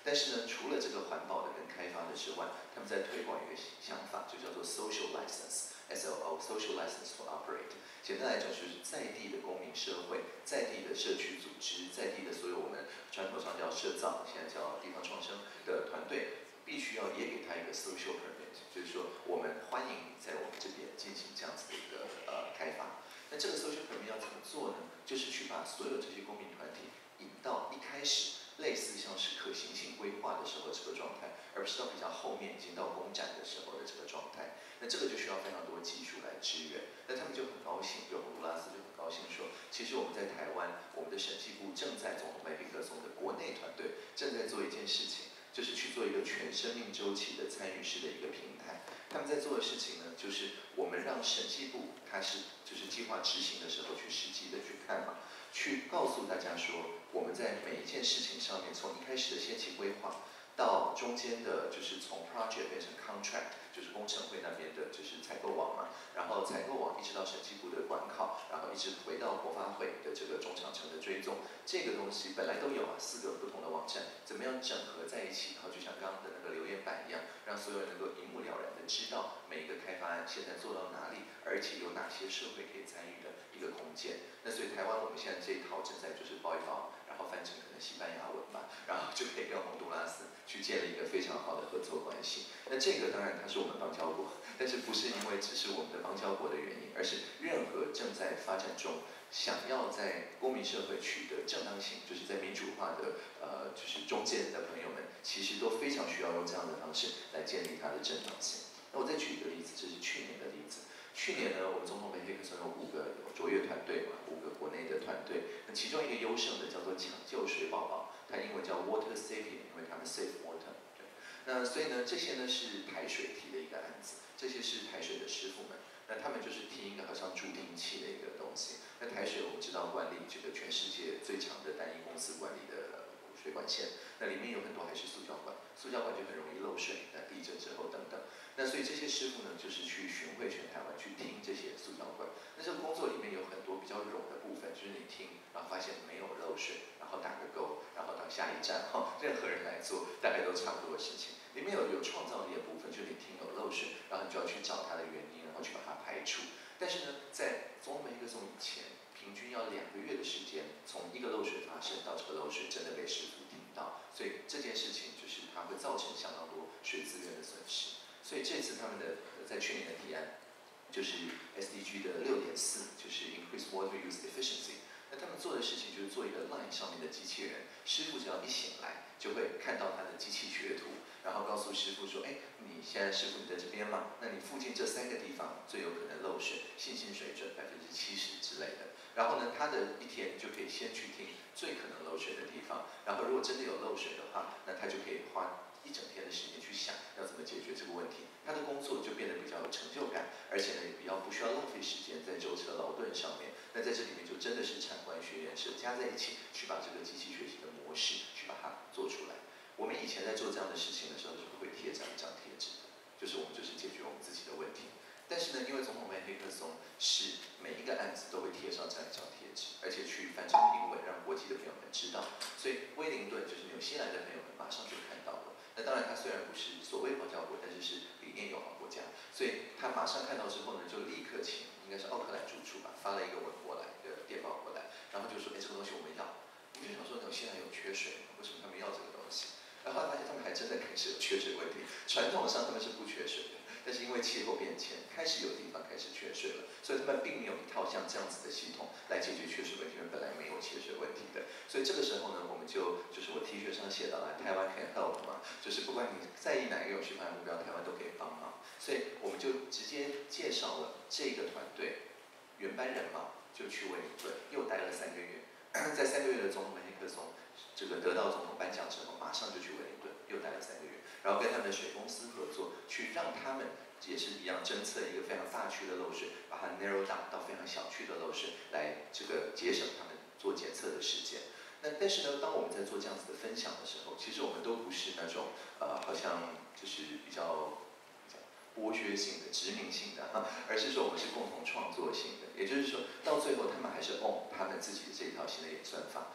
但是呢，除了这个环保的跟开发的之外，他们在推广一个想法，就叫做 social license，S O O social license to operate。简单来讲，就是在地的公民社会、在地的社区组织、在地的所有我们传统上叫社造，现在叫地方创生的团队，必须要也给他一个 social permit， 就是说我们欢迎你在我们这边进行这样子的一个呃开发。那这个 social permit 要怎么做呢？就是去把所有这些公民团体引到一开始类似像是可行性规划的时候这个状态，而不是到比较后面已经到公展的时候的这个状态。那这个就需要非常多技术来支援。那他们就很高兴，就洪都拉斯就很高兴说，其实我们在台湾，我们的审计部正在总统麦皮克松的国内团队正在做一件事情，就是去做一个全生命周期的参与式的一个平台。他们在做的事情呢，就是我们让审计部，它是就是计划执行的时候去实际的去看嘛，去告诉大家说，我们在每一件事情上面，从一开始的先期规划，到中间的就是从 project 变成 contract， 就是工程会那边的就是采购网嘛，然后采购网一直到审计部的管考，然后一直回到国发会的这个中长程的追踪，这个东西本来都有啊，四个不同的网站，怎么样整合在一起，然后就像刚刚的那个留言板一样，让所有人能够一目了然的知道每一个开发案现在做到哪里，而且有哪些社会可以参与的一个空间。那所以台湾我们现在这一套正在就是包一包，然后翻成可能西班牙文吧，然后就可以跟洪都拉斯去建立一个非常好的合作关系。那这个当然它是我们邦交国，但是不是因为只是我们的邦交国的原因，而是任何正在发展中想要在公民社会取得正当性，就是在民主化的呃就是中间的朋友们，其实都非常需要用这样的方式来建立它的正当性。那我再举一个例子，这是去年的例子。去年呢，我们总统杯黑客松有五个卓越团队嘛，五个国内的团队。那其中一个优胜的叫做抢救水宝宝，它英文叫 Water Saving， 因为他们 save water。对，那所以呢，这些呢是台水提的一个案子，这些是台水的师傅们。那他们就是听一个好像助听器的一个东西。那台水我们知道管理这个全世界最强的单一公司管理的水管线，那里面有很多还是塑胶管，塑胶管就很容易漏水，那地震之后等等。那所以这些师傅呢，就是去巡回全台湾去听这些塑胶管。那这个工作里面有很多比较冗的部分，就是你听，然后发现没有漏水，然后打个勾，然后到下一站哈，任何人来做大概都差不多的事情。里面有有创造力的部分，就是你听有漏水，然后你就要去找它的原因，然后去把它排除。但是呢，在总统杯黑客松以前，平均要两个月的时间，从一个漏水发生到这个漏水真的被师傅听到，所以这件事情就是它会造成相当多水资源的损失。所以这次他们的在去年的提案就是 S D G 的六点四，就是 Increase Water Use Efficiency。那他们做的事情就是做一个 Line 上面的机器人，师傅只要一醒来，就会看到他的机器学图，然后告诉师傅说，哎，你现在师傅你在这边嘛？那你附近这三个地方最有可能漏水，信心水准百分之七十之类的。然后呢，他的一天就可以先去听最可能漏水的地方，然后如果真的有漏水的话，那他就可以花一整天的时间去想要怎么解决这个问题，他的工作就变得比较有成就感，而且呢也比较不需要浪费时间在舟车劳顿上面。那在这里面就真的是产官学研社加在一起，去把这个机器学习的模式去把它做出来。我们以前在做这样的事情的时候，是不会贴这样一张贴纸的，就是我们就是解决我们自己的问题。但是呢，因为总统杯黑客松是每一个案子都会贴上这样一张贴纸，而且去翻成英文，让国际的朋友们知道，所以威灵顿就是纽西兰的朋友们马上就看到了。那当然，它虽然不是所谓邦交国，但是是理念友好国家，所以他马上看到之后呢，就立刻请应该是奥克兰驻处吧，发了一个文过来，一个电报过来，然后就说，哎，这个东西我们要。我们就想说，纽西兰有缺水，为什么他们要这个东西？然后后来发现他们还真的开始有缺水问题。传统上他们是不缺水的，但是因为气候变迁，开始有地方开始缺水了，所以他们并没有一套像这样子的系统来解决缺水问题，因为本来没有缺水问题的。所以这个时候呢，我们就就是我 T 恤上写的啦，台湾 can help 嘛，就是不管你在意哪一个永续发展目标，台湾都可以帮忙。所以我们就直接介绍了这个团队，原班人马就去威灵顿，又待了三个月。在三个月的总统杯黑客松，这个得到总统颁奖之后，马上就去威灵顿，又待了三个月，然后跟他们的水公司合作，去让他们也是一样侦测一个非常大区的漏水，把它 narrow down 到非常小区的漏水，来这个节省他们做检测的时间。那但是呢，当我们在做这样子的分享的时候，其实我们都不是那种呃，好像就是比较剥削性的、殖民性的哈，而是说我们是共同创作性的。也就是说，到最后他们还是 own 他们自己的这一套新的演算法。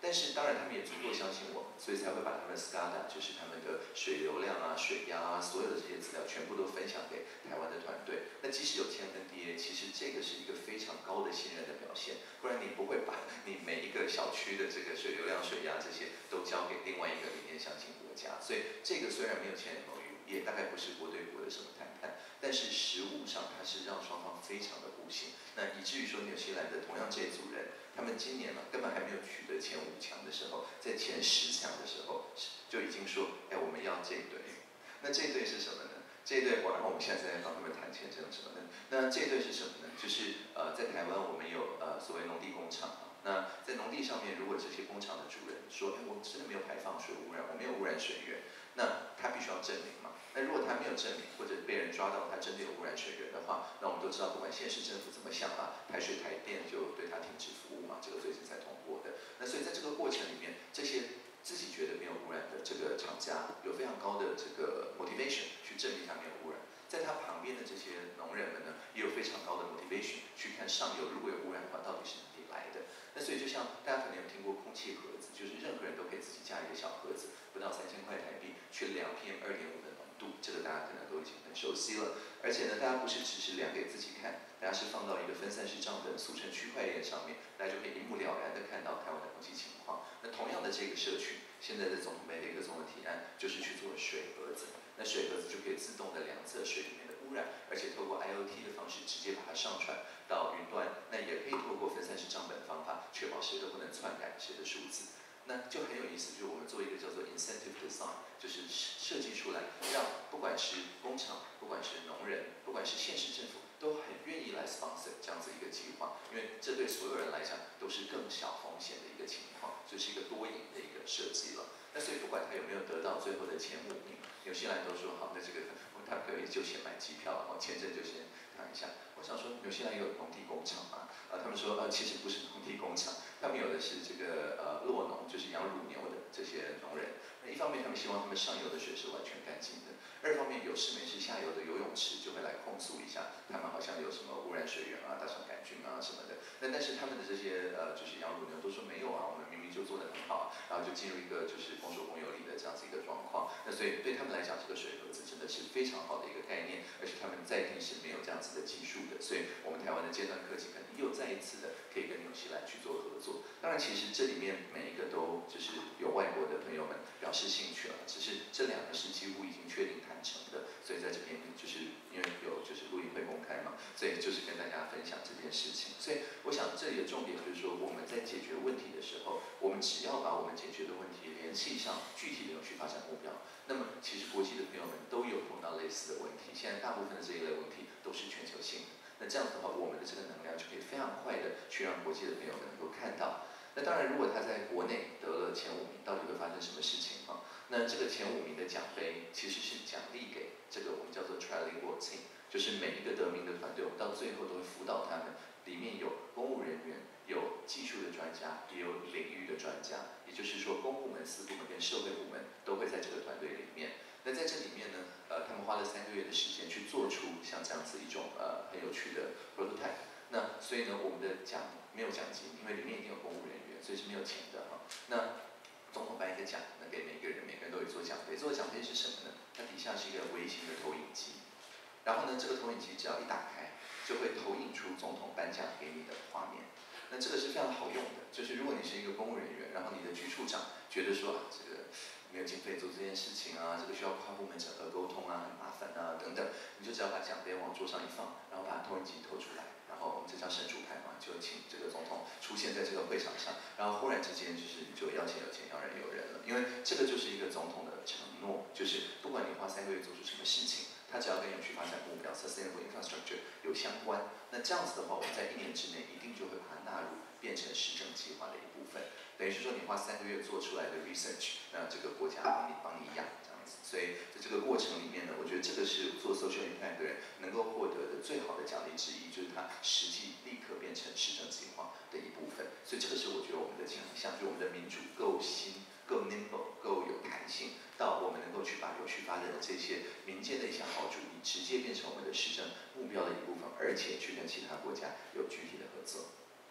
但是当然他们也足够相信我们，所以才会把他们的 S C A D A， 就是他们的水流量啊、水压啊，所有的这些资料全部都分享给台湾的团队。那即使有签 N D A， 其实这个是一个非常高的信任的表现，不然你不会把你每一个小区的这个水流量、水压这些都交给另外一个理念相近国家。所以这个虽然没有签 M O U， 也大概不是国对国的什么谈判，但是实务上它是让双方非常的互信。那以至于说纽西兰的同样这一组人，他们今年嘛根本还没有取得前五强的时候，在前十强的时候就已经说，哎，我们要这一队。那这一队是什么呢？这一队，然后我们现在在帮他们谈签证什么的。那这一队是什么呢？就是呃，在台湾我们有呃所谓农地工厂啊。那在农地上面，如果这些工厂的主人说，哎，我们真的没有排放水污染，我没有污染水源，那他必须要证明嘛。那如果他没有证明，或者被人抓到他真的有污染水源的话，那我们都知道，不管县市政府怎么想啊，台水台电就对他停止服务嘛，这个最近才通过的。那所以在这个过程里面，这些自己觉得没有污染的这个厂家，有非常高的这个 motivation 去证明他没有污染。在他旁边的这些农人们呢，也有非常高的 motivation 去看上游如果有污染的话，到底是哪里来的。那所以就像大家可能有听过空气盒子，就是任何人都可以自己架一个小盒子，不到三千块台币，去量 P M 二点五的浓度，这个大家可能都已经很熟悉了。而且呢，大家不是只是量给自己看，大家是放到一个分散式账本，俗称区块链上面，大家就可以一目了然的看到台湾的空气情况。那同样的这个社群，现在的总统梅的一个总统提案就是去做水盒子，那水盒子就可以自动的量测水里面的污染，而且透过 I O T 的方式直接把它上传到云端，那也可以透过分散式账本的方法，确保谁都不能篡改谁的数字。那就很有意思，就是我们做一个叫做 incentive design， 就是设计出来，让不管是工厂，不管是农人，不管是县市政府，都很愿意来 sponsor 这样子一个计划，因为这对所有人来讲都是更小风险的一个情况，所以是一个多赢的一个设计了。那所以不管他有没有得到最后的前五名，纽西兰都说好，那这个他可以就先买机票，然后签证就先谈一下。我想说，纽西兰有农地工厂嘛？啊，他们说呃其实不是农地工厂，他们有的是这个呃酪农，就是养乳牛的这些农人。那一方面他们希望他们上游的水是完全干净的，二方面有事没事下游的游泳池就会来控诉一下，他们好像有什么污染水源啊、大肠杆菌啊什么的。那但是他们的这些呃就是养乳牛都说没有啊，我们明明就做得很好，然后就进入一个就是公说公有理的这样子一个状况。那所以对他们来讲，这个水盒子真的是非常好的一个概念，而且他们在地是没有这样子的技术的，所以我们台湾的尖端科技可能又再一次的可以跟纽西兰去做合作。当然，其实这里面每一个都就是有外国的朋友们表示兴趣了，只是这两个是几乎已经确定谈成的，所以在这边就是因为有就是录音会公开嘛，所以就是跟大家分享这件事情。所以我想这里的重点就是说，我们在解决问题的时候，我们只要把我们解决的问题联系上具体的永续发展目标，那么其实国际的朋友们都有碰到类似的问题，现在大部分的这一类问题都是全球性的。那这样子的话，我们的这个能量就可以非常快的去让国际的朋友们能够看到。那当然，如果他在国内得了前五名，到底会发生什么事情啊？那这个前五名的奖杯其实是奖励给这个我们叫做 Trilingual Team， 就是每一个得名的团队，我们到最后都会辅导他们，里面有公务人员，有技术的专家，也有领域的专家，也就是说公部门、私部门跟社会部门都会在这个团队里面。那在这里面呢，呃，他们花了三个月的时间去做出像这样子一种呃很有趣的 prototype。那所以呢，我们的奖没有奖金，因为里面一定有公务人员，所以是没有钱的哈。那总统颁一个奖，那给每个人，每个人都有一座奖杯。这座奖杯是什么呢？它底下是一个微型的投影机，然后呢，这个投影机只要一打开，就会投影出总统颁奖给你的画面。那这个是非常好用的，就是如果你是一个公务人员，然后你的局处长觉得说啊，这个没有经费做这件事情啊，这个需要跨部门整合沟通啊，很麻烦啊等等，你就只要把奖杯往桌上一放，然后把投影机投出来，然后这叫神主牌嘛，就请这个总统出现在这个会场上，然后忽然之间就是你就要钱有钱，要人有人了，因为这个就是一个总统的承诺，就是不管你花三个月做出什么事情，它只要跟永续发展目标 （sustainable infrastructure） 有相关，那这样子的话，我们在一年之内一定就会把它纳入变成施政计划的一部分。等于是说，你花三个月做出来的 research， 那这个国家帮你帮你养这样子。所以在这个过程里面呢，我觉得这个是做 social impact 的人能够获得的最好的奖励之一，就是它实际立刻变成施政计划的一部分。所以这个是我觉得我们的强项，就我们的民主够新、够 nimble、够有弹性，到我们能够去把永续发展的这些民间的一些好主意，直接变成我们的施政目标的一部分，而且去跟其他国家有具体的合作。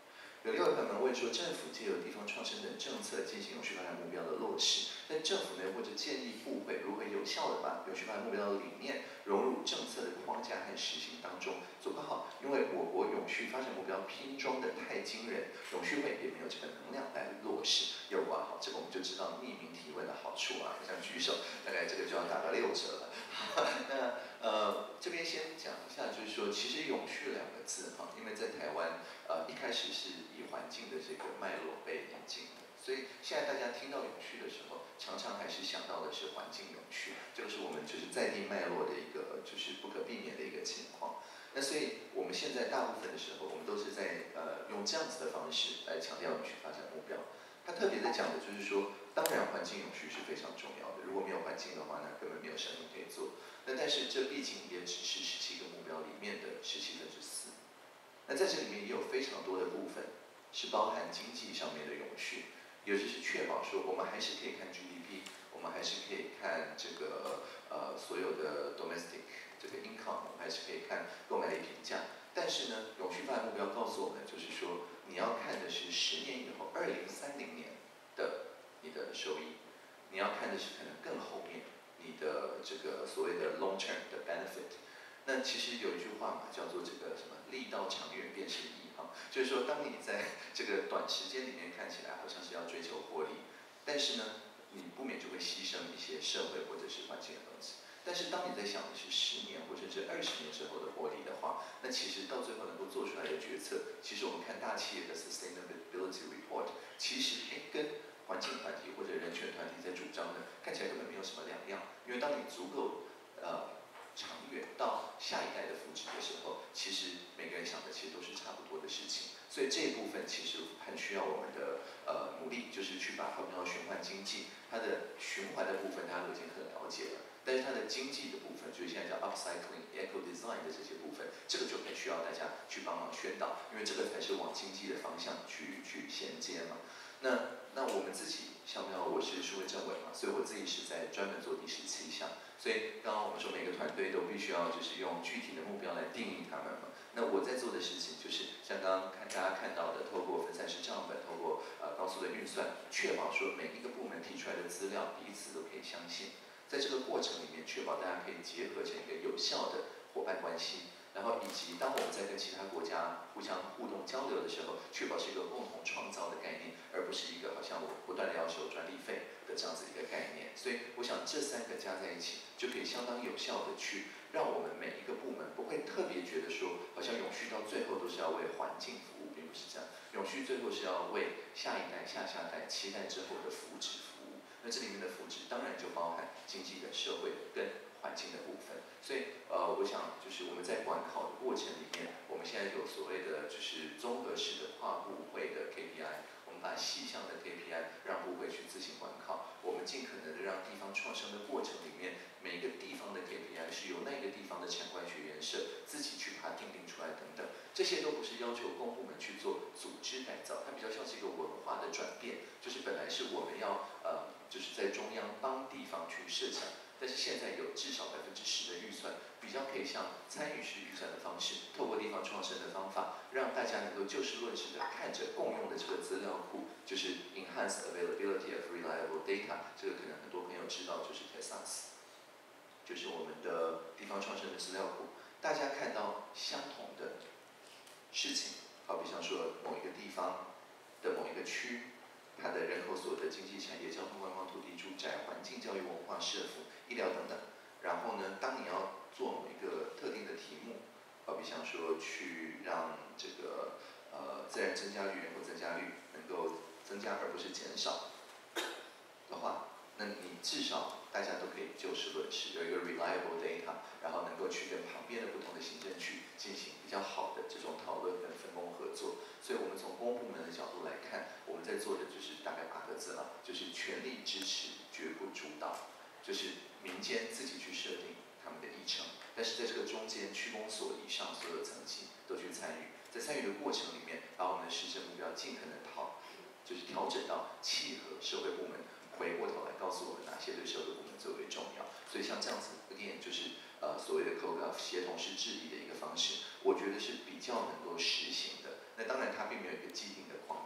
有另外一个朋友问说，政府借由地方创生等政策进行永续发展目标的落实，但政府呢或者建议部会如何有效的把永续发展目标的理念融入政策的框架和实行当中做不好，因为我国永续发展目标拼装的太惊人，永续会也没有这个能量来落实，要管好这个我们就知道匿名提问的好处啊，像举手，大概这个就要打个六折了。那呃这边先讲一下，就是说其实永续两个字哈，因为在台湾呃一开始是以环境的这个脉络被引进的，所以现在大家听到永续的时候，常常还是想到的是环境永续，这个是我们就是在地脉络的一个就是不可避免的一个情况。那所以我们现在大部分的时候，我们都是在呃用这样子的方式来强调永续发展目标。它特别的讲的就是说，当然环境永续是非常重要的，如果没有环境的话，那根本没有生意可以做。那但是这毕竟也只是十七个目标里面的十七分之四。那在这里面也有非常多的部分是包含经济上面的永续，也就是确保说我们还是可以看 G D P， 我们还是可以看这个呃所有的 domestic 这个 income， 我们还是可以看购买力评价。但是呢，永续发展目标告诉我们，就是说你要看的是十年以后，二零三零年的你的收益，你要看的是可能更后面你的这个所谓的 long term 的 benefit。那其实有一句话嘛，叫做这个什么“力道长远便是益”哈，就是说当你在这个短时间里面看起来好像是要追求获利，但是呢，你不免就会牺牲一些社会或者是环境的东西。但是当你在想的是十年或者是二十年之后的获利的话，那其实到最后能够做出来的决策，其实我们看大企业的 sustainability report， 其实哎跟环境团体或者人权团体在主张的看起来根本没有什么两样，因为当你足够呃长远到下一代的福祉的时候，其实每个人想的其实都是差不多的事情。所以这一部分其实很需要我们的呃努力，就是去把它叫循环经济，它的循环的部分大家都已经很了解了。但是它的经济的部分，就是现在叫 upcycling、eco design 的这些部分，这个就很需要大家去帮忙宣导，因为这个才是往经济的方向去去衔接嘛。那那我们自己，像不像我是数位政委嘛，所以我自己是在专门做第十七项，所以刚刚我们说每个团队都必须要就是用具体的目标来定义他们嘛。那我在做的事情就是像刚刚看大家看到的，透过分散式账本，透过呃高速的运算，确保说每一个部门提出来的资料彼此都可以相信。在这个过程里面，确保大家可以结合成一个有效的伙伴关系，然后以及当我们在跟其他国家互相互动交流的时候，确保是一个共同创造的概念，而不是一个好像我不断的要求专利费的这样子一个概念。所以我想这三个加在一起，就可以相当有效的去让我们每一个部门不会特别觉得说，好像永续到最后都是要为环境服务，并不是这样。永续最后是要为下一代、下下代、期待之后的福祉服务。那这里面的福祉当然就包含经济的、社会的跟环境的部分。所以呃，我想就是我们在管考的过程里面，我们现在有所谓的就是综合式的跨部会的 K P I， 我们把细项的 K P I 让部会去自行管考，我们尽可能的让地方创生的过程里面，每一个地方的 K P I 是由那个地方的产官学研社自己去把它定定出来等等，这些都不是要求公部门去做组织改造，它比较像是一个文化的转变，就是本来是我们要呃就是在中央帮地方去设想。但是现在有至少百分之十的预算，比较可以像参与式预算的方式，透过地方创生的方法，让大家能够就事论事的看着共用的这个资料库，就是 enhance availability of reliable data。这个可能很多朋友知道，就是 T E S A S， 就是我们的地方创生的资料库，大家看到相同的事情，好比像说某一个地方的某一个区。它的人口所得、经济产业、交通观光、土地住宅、环境、教育、文化、社福、医疗等等。然后呢，当你要做某一个特定的题目，好比像说去让这个呃自然增加率、人口增加率能够增加而不是减少的话，那你至少大家都可以就事论事，有一个 reliable data， 然后能够去跟旁边的不同的行政区进行比较好的这种讨论跟分工合作。所以我们从公部门的角度来看，我们在做的就是大概八个字了，就是全力支持，绝不主导，就是民间自己去设定他们的议程，但是在这个中间，区公所以上所有层级都去参与，在参与的过程里面，把我们的施政目标尽可能讨，就是调整到契合社会部门，回过头来告诉我们哪些对社会部门最为重要。所以像这样子 ，again 就是呃所谓的 C O G A F 协同式治理的一个方式，我觉得是比较能够实行的。那当然它并没有一个既定的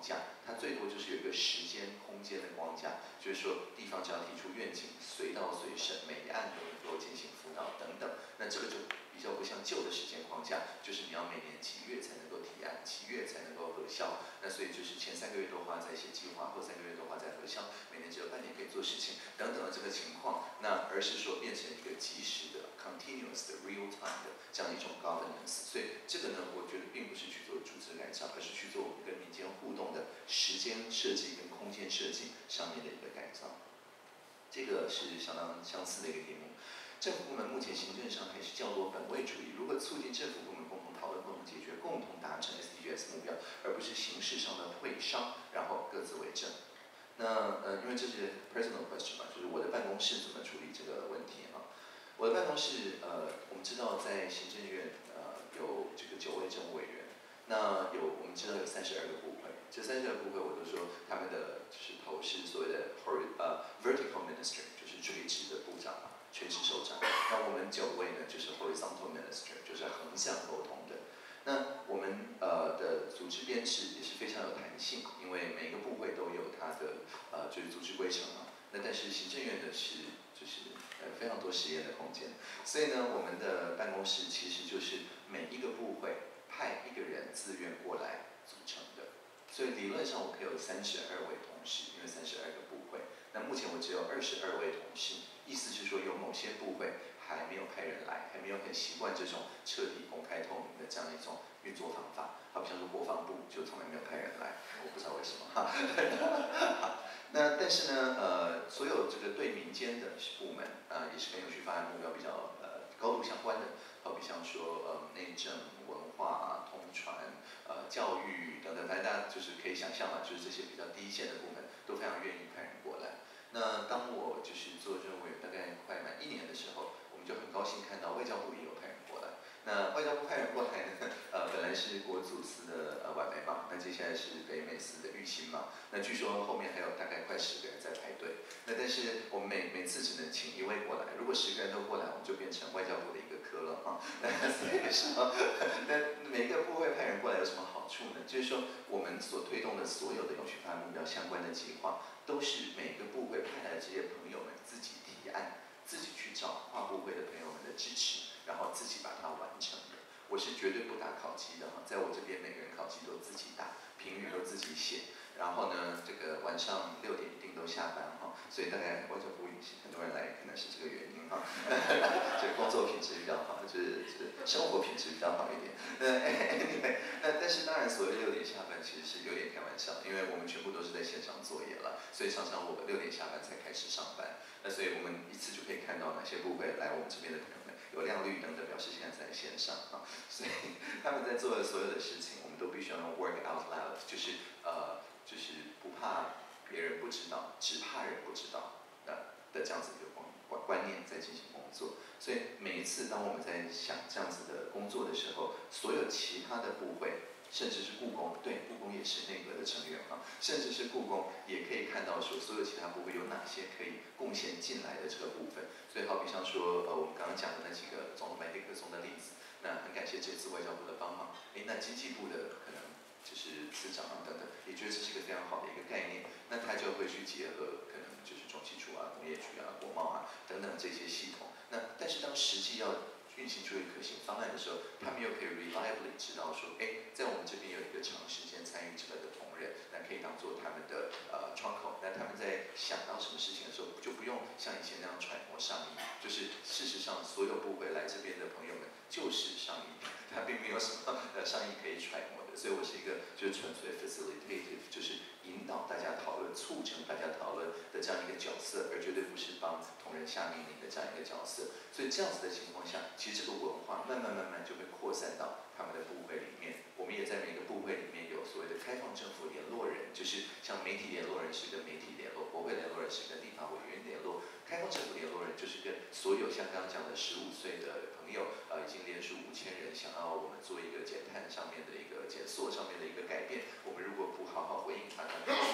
架，它最多就是有一个时间、空间的框架，就是说地方只要提出愿景，随到随审，每一案都能够进行辅导等等。那这个就比较不像旧的时间框架，就是你要每年几月才能够提案，几月才能够核销。那所以就是前三个月都花在写计划，后三个月都花在核销，每年只有半年可以做事情等等的这个情况。那而是说变成一个及时的、continuous 的、real time 的这样一种 governance。所以这个呢，我觉得并不是去做组织改造，而是去做我们跟民间互动的时间设计跟空间设计上面的一个改造。这个是相当相似的一个题目。政府部门目前行政上还是较多本位主义，如何促进政府部门共同讨论、共同解决、共同达成 S D G S 目标，而不是形式上的会商，然后各自为政。那呃，因为这是 personal question 嘛，就是我的办公室怎么处理这个问题哈？我的办公室呃，我们知道在行政院呃有这个九位政务委员，那有我们知道有三十二个部会，这三十二个部会我都说他们的就是头是所谓的 呃 vertical minister， 就是垂直的部长嘛。垂直首长，那我们九位呢，就是 horizontal minister， 就是横向沟通的。那我们呃的组织编制也是非常有弹性，因为每一个部会都有它的呃就是组织规程嘛。那但是行政院的是就是呃非常多实验的空间，所以呢，我们的办公室其实就是每一个部会派一个人自愿过来组成的。所以理论上我可以有三十二位同事，因为三十二个部会。那目前我只有二十二位同事。意思是说，有某些部会还没有派人来，还没有很习惯这种彻底公开透明的这样一种运作方法。好比像说国防部就从来没有派人来，我不知道为什么哈。那但是呢，呃，所有这个对民间的部门啊、呃，也是跟永续发展目标比较呃高度相关的。好比像说呃内政、文化、通传、呃教育等等，反正大家就是可以想象嘛，就是这些比较第一线的部门都非常愿意派人过来。那当我就是做任务员大概快满一年的时候，我们就很高兴看到外交部也有派人过来。那外交部派人过来呢，呃，本来是国祖司的呃婉梅嘛，那接下来是北美司的玉兴嘛，那据说后面还有大概快十个人在排队。那但是我们每每次只能请一位过来，如果十个人都过来，我们就变成外交部的一个科了哈。所以说，那每一个部会派人过来有什么好处呢？就是说我们所推动的所有的永续发展目标相关的计划。都是每个部会派来的这些朋友们自己提案，自己去找跨部会的朋友们的支持，然后自己把它完成的。我是绝对不打考绩的哈，在我这边每个人考绩都自己打，评语都自己写。然后呢，这个晚上六点一定都下班哈，所以大概外交部很多人来，可能是这个原因哈。这个工作品质比较好，就是就是生活品质比较好一点。那 anyway， 那但是当然，所谓六点下班其实是有点开玩笑，因为我们全部都是在线上作业了，所以常常我六点下班才开始上班。那所以我们一次就可以看到哪些部会来我们这边的朋友们有亮绿灯的，表示现在在线上啊。所以他们在做的所有的事情，我们都必须要用 work out loud， 就是呃。就是不怕别人不知道，只怕人不知道的的这样子一个观观念在进行工作。所以每一次当我们在想这样子的工作的时候，所有其他的部会，甚至是故宫，对，故宫也是内阁的成员哈，甚至是故宫也可以看到说，所有其他部会有哪些可以贡献进来的这个部分。所以好比像说呃我们刚刚讲的那几个总统麦迪克松的例子，那很感谢这次外交部的帮忙。诶，那经济部的可能。就是司长啊等等，也觉得这是一个非常好的一个概念。那他就会去结合可能就是中企处啊、工业局啊、国贸啊等等这些系统。那但是当实际要运行出一个可行方案的时候，他们又可以 reliably 知道说，哎，在我们这边有一个长时间参与这个的同仁，那可以当做他们的呃窗口。那他们在想到什么事情的时候，就不用像以前那样揣摩上意。就是事实上，所有部会来这边的朋友们就是上意，他并没有什么呃上意可以揣摩。所以我是一个就是纯粹 facilitative， 就是引导大家讨论、促成大家讨论的这样一个角色，而绝对不是帮同仁下命令的这样一个角色。所以这样子的情况下，其实这个文化慢慢慢慢就会扩散到他们的部会里面。我们也在每个部会里面有所谓的开放政府联络人，就是像媒体联络人是跟媒体联络，国会联络人是跟立法委员联络。开放政府联络人就是跟所有像刚刚讲的十五岁的朋友，呃，已经连续五千人，想要我们做一个减碳上面的一个减塑上面的一个改变，我们如果不好好回应他，他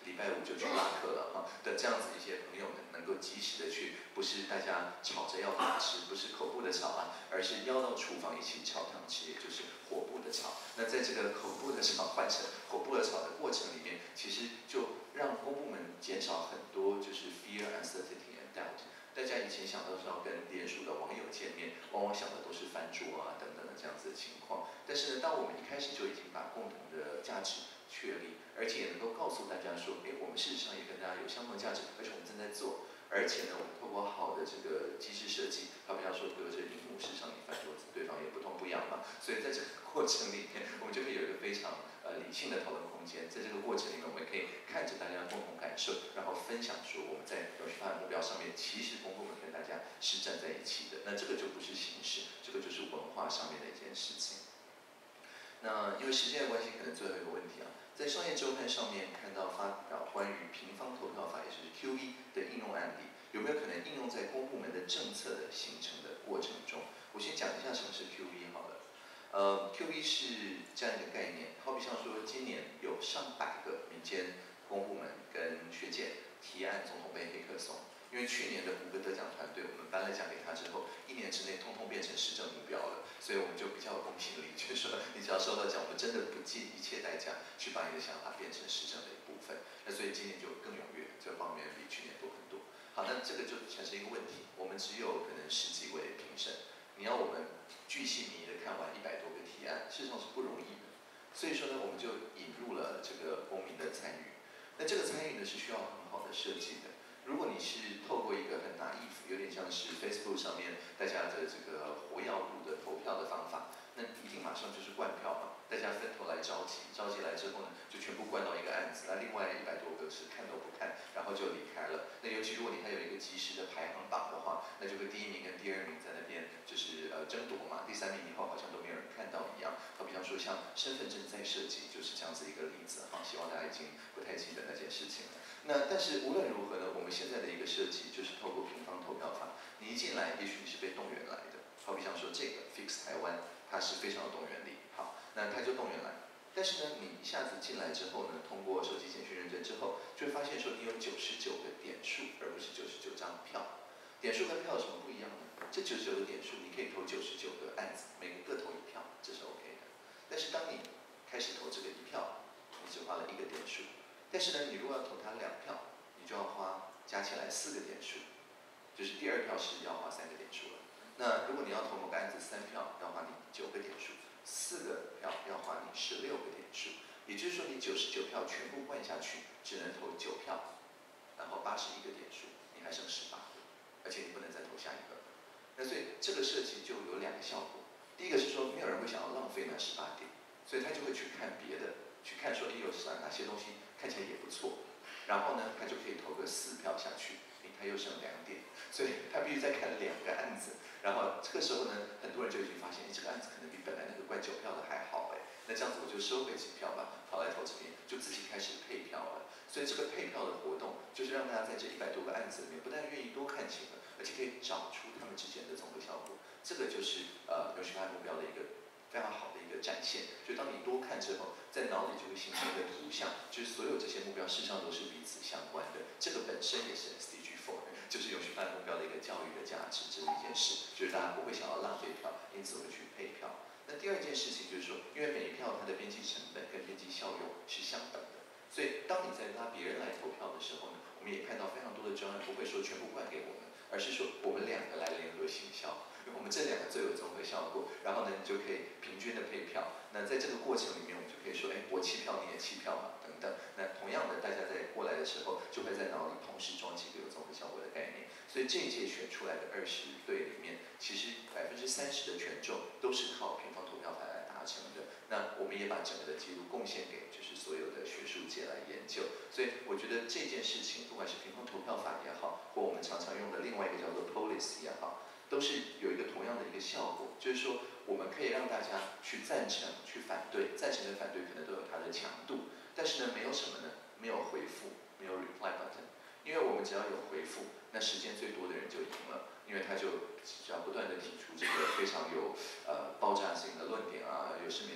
礼拜五就去拉客了哈的这样子一些朋友们，能够及时的去，不是大家吵着要糖吃，不是口部的吵啊，而是邀到厨房一起炒糖吃，也就是火部的炒。那在这个口部的炒换成火部的炒的过程里面，其实就让公部门减少很多就是 fear, uncertainty and doubt。大家以前想到是要跟脸书的网友见面，往往想的都是翻桌啊等等的这样子的情况。但是呢，当我们一开始就已经把共同的价值确立，而且也能够告诉大家说，哎，我们事实上也跟大家有相同的价值，而且我们正在做。而且呢，我们透过好的这个机制设计，好比方说隔着荧幕，事实上你翻桌子，对方也不痛不痒嘛。所以在这个过程里面，我们就会有一个非常呃理性的讨论空间。在这个过程里面，我们可以看着大家共同感受，然后分享说我们在永续发展目标上面，其实公部门跟大家是站在一起的。那这个就不是形式，这个就是文化上面的一件事情。那因为时间的关系，可能最后一个问题啊，在商业周刊上面看到发表关于平方投票法，也就是 Q V 的应用案例，有没有可能应用在公部门的政策的形成的过程中？我先讲一下什么是 Q V 好了。呃 ，Q V 是这样一个概念，好比像说今年有上百个民间公部门跟学界提案总统杯黑客松。因为去年的五个得奖团队，我们颁了奖给他之后，一年之内通通变成市政目标了，所以我们就比较有公信力，就是说你只要收到奖，我们真的不计一切代价去把你的想法变成市政的一部分。那所以今年就更踊跃，这方面比去年多很多。好，那这个就产生一个问题，我们只有可能十几位评审，你要我们巨细靡遗的看完一百多个提案，事实上是不容易的。所以说呢，我们就引入了这个公民的参与。那这个参与呢是需要很好的设计的。如果你是透过一个很naive，有点像是 Facebook 上面大家的这个活跃度的投票的方法，那一定马上就是灌票嘛，大家分头来召集，召集来之后呢，就全部灌到一个案子，那另外一百多个是看都不看，然后就离开了。那尤其如果你还有一个及时的排行榜的话，那就会第一名跟第二名在那边就是呃争夺嘛，第三名以后好像都没有人看到一样。好比方说像身份证再设计，就是这样子一个例子哈，希望大家已经不太记得那件事情了。那但是无论如何呢，我们现在的一个设计就是透过平方投票法，你一进来，也许你是被动员来的，好比像说这个 Fix 台湾，它是非常有动员力，好，那它就动员来。但是呢，你一下子进来之后呢，通过手机简讯认证之后，就会发现说你有九十九个点数，而不是九十九张票。点数跟票有什么不一样呢？这九十九个点数，你可以投九十九个案子，每个各投一票，这是 OK 的。但是当你开始投这个一票，你只花了一个点数。但是呢，你如果要投他两票，你就要花加起来四个点数，就是第二票是要花三个点数了。那如果你要投某个案子三票，要花你九个点数，四个票要花你十六个点数。也就是说，你九十九票全部灌下去，只能投九票，然后八十一个点数，你还剩十八个，而且你不能再投下一个。那所以这个设计就有两个效果。第一个是说，没有人会想要浪费那十八点，所以他就会去看别的，去看说，哎，有哪些东西看起来也不错，然后呢，他就可以投个四票下去，哎，他又剩两点，所以他必须再看两个案子，然后这个时候呢，很多人就已经发现，哎，这个案子可能比本来那个灌九票的还好，哎，那这样子我就收回几票吧，跑来投这边，就自己开始配票了。所以这个配票的活动，就是让大家在这一百多个案子里面，不但愿意多看几个，而且可以找出他们之间的综合效果。这个就是呃永续发展目标的一个非常好的一个展现。就当你多看之后，在脑里就会形成一个图像，就是所有这些目标事实上都是彼此相关的。这个本身也是 S D G 四，就是永续发展目标的一个教育的价值，这是一件事，就是大家不会想要浪费票，因此会去配票。那第二件事情就是说，因为每一票它的边际成本跟边际效用是相等的，所以当你在拉别人来投票的时候呢，我们也看到非常多的专案不会说全部灌给我们，而是说我们两个来联合行销，因为我们这两个最有综合效果，然后呢，你就可以平均的配票。那在这个过程里面，我们就可以说，哎，我弃票你也弃票嘛，等等。那同样的，大家在过来的时候，就会在脑里同时装几个有综合效果的概念。所以这一届选出来的二十队里面，其实百分之三十的权重都是靠平方投票法来达成的。那我们也把整个的记录贡献给就是所有的学术界来研究。所以我觉得这件事情，不管是平方投票法也好，或我们常常用的另外一个叫做 Polis 也好，都是有一个同样的一个效果，就是说我们可以让大家去赞成、去反对，赞成跟反对可能都有它的强度，但是呢，没有什么呢？没有回复，没有 reply button， 因为我们只要有回复，那时间最多的人就赢了，因为他就只要不断的提出这个非常有呃爆炸性的论点啊，有事没事提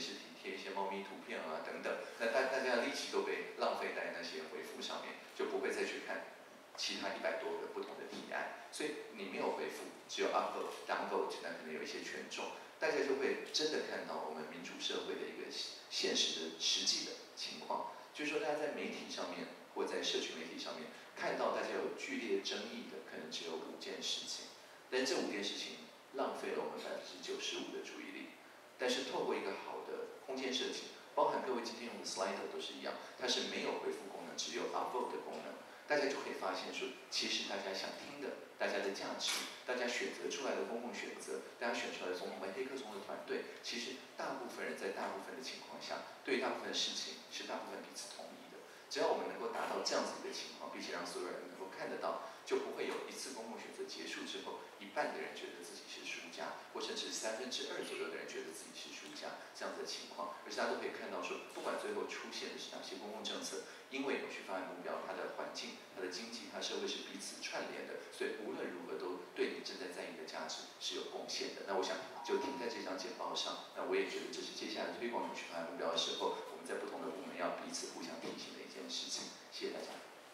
贴一些猫咪图片啊等等，那大大家的力气都被浪费在那些回复上面，就不会再去看其他一百多个不同的提案。所以你没有回复，只有 upvote、downvote， 那可能有一些权重，大家就会真的看到我们民主社会的一个现实的实际的情况。就是说，大家在媒体上面或在社群媒体上面看到大家有剧烈争议的，可能只有五件事情，但这五件事情浪费了我们百分之九十五的注意力。但是透过一个好的空间设计，包含各位今天用的 Slido 都是一样，它是没有回复功能，只有 upvote 的功能。大家就可以发现说，其实大家想听的，大家的价值，大家选择出来的公共选择，大家选出来的总统和黑客松的团队，其实大部分人在大部分的情况下，对大部分的事情是大部分彼此同意的。只要我们能够达到这样子一个情况，并且让所有人能够看得到，就不会有一次公共选择结束之后，一半的人觉得自己是输家，或甚至三分之二左右的人觉得自己是输家这样子的情况。而且大家都可以看到说，不管最后出现的是哪些公共政策，因为永续发展目标，它的环境、它的经济、它社会是彼此串联的，所以无论如何都对你正在在意的价值是有贡献的。那我想就停在这张简报上，那我也觉得这是接下来推广永续发展目标的时候，我们在不同的部门要彼此互相提醒的一件事情。谢谢大家。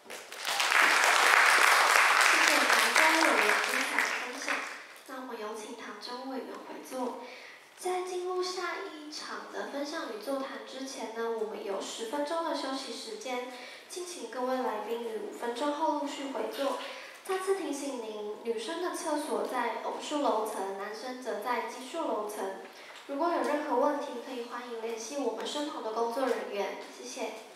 谢谢唐中委员精彩分享。那我们有请唐中委员回座。在进入下一场的分享与座谈之前呢，我们有十分钟的休息时间，敬请各位来宾于五分钟后陆续回座。再次提醒您，女生的厕所在偶数楼层，男生则在奇数楼层。如果有任何问题，可以欢迎联系我们身旁的工作人员。谢谢。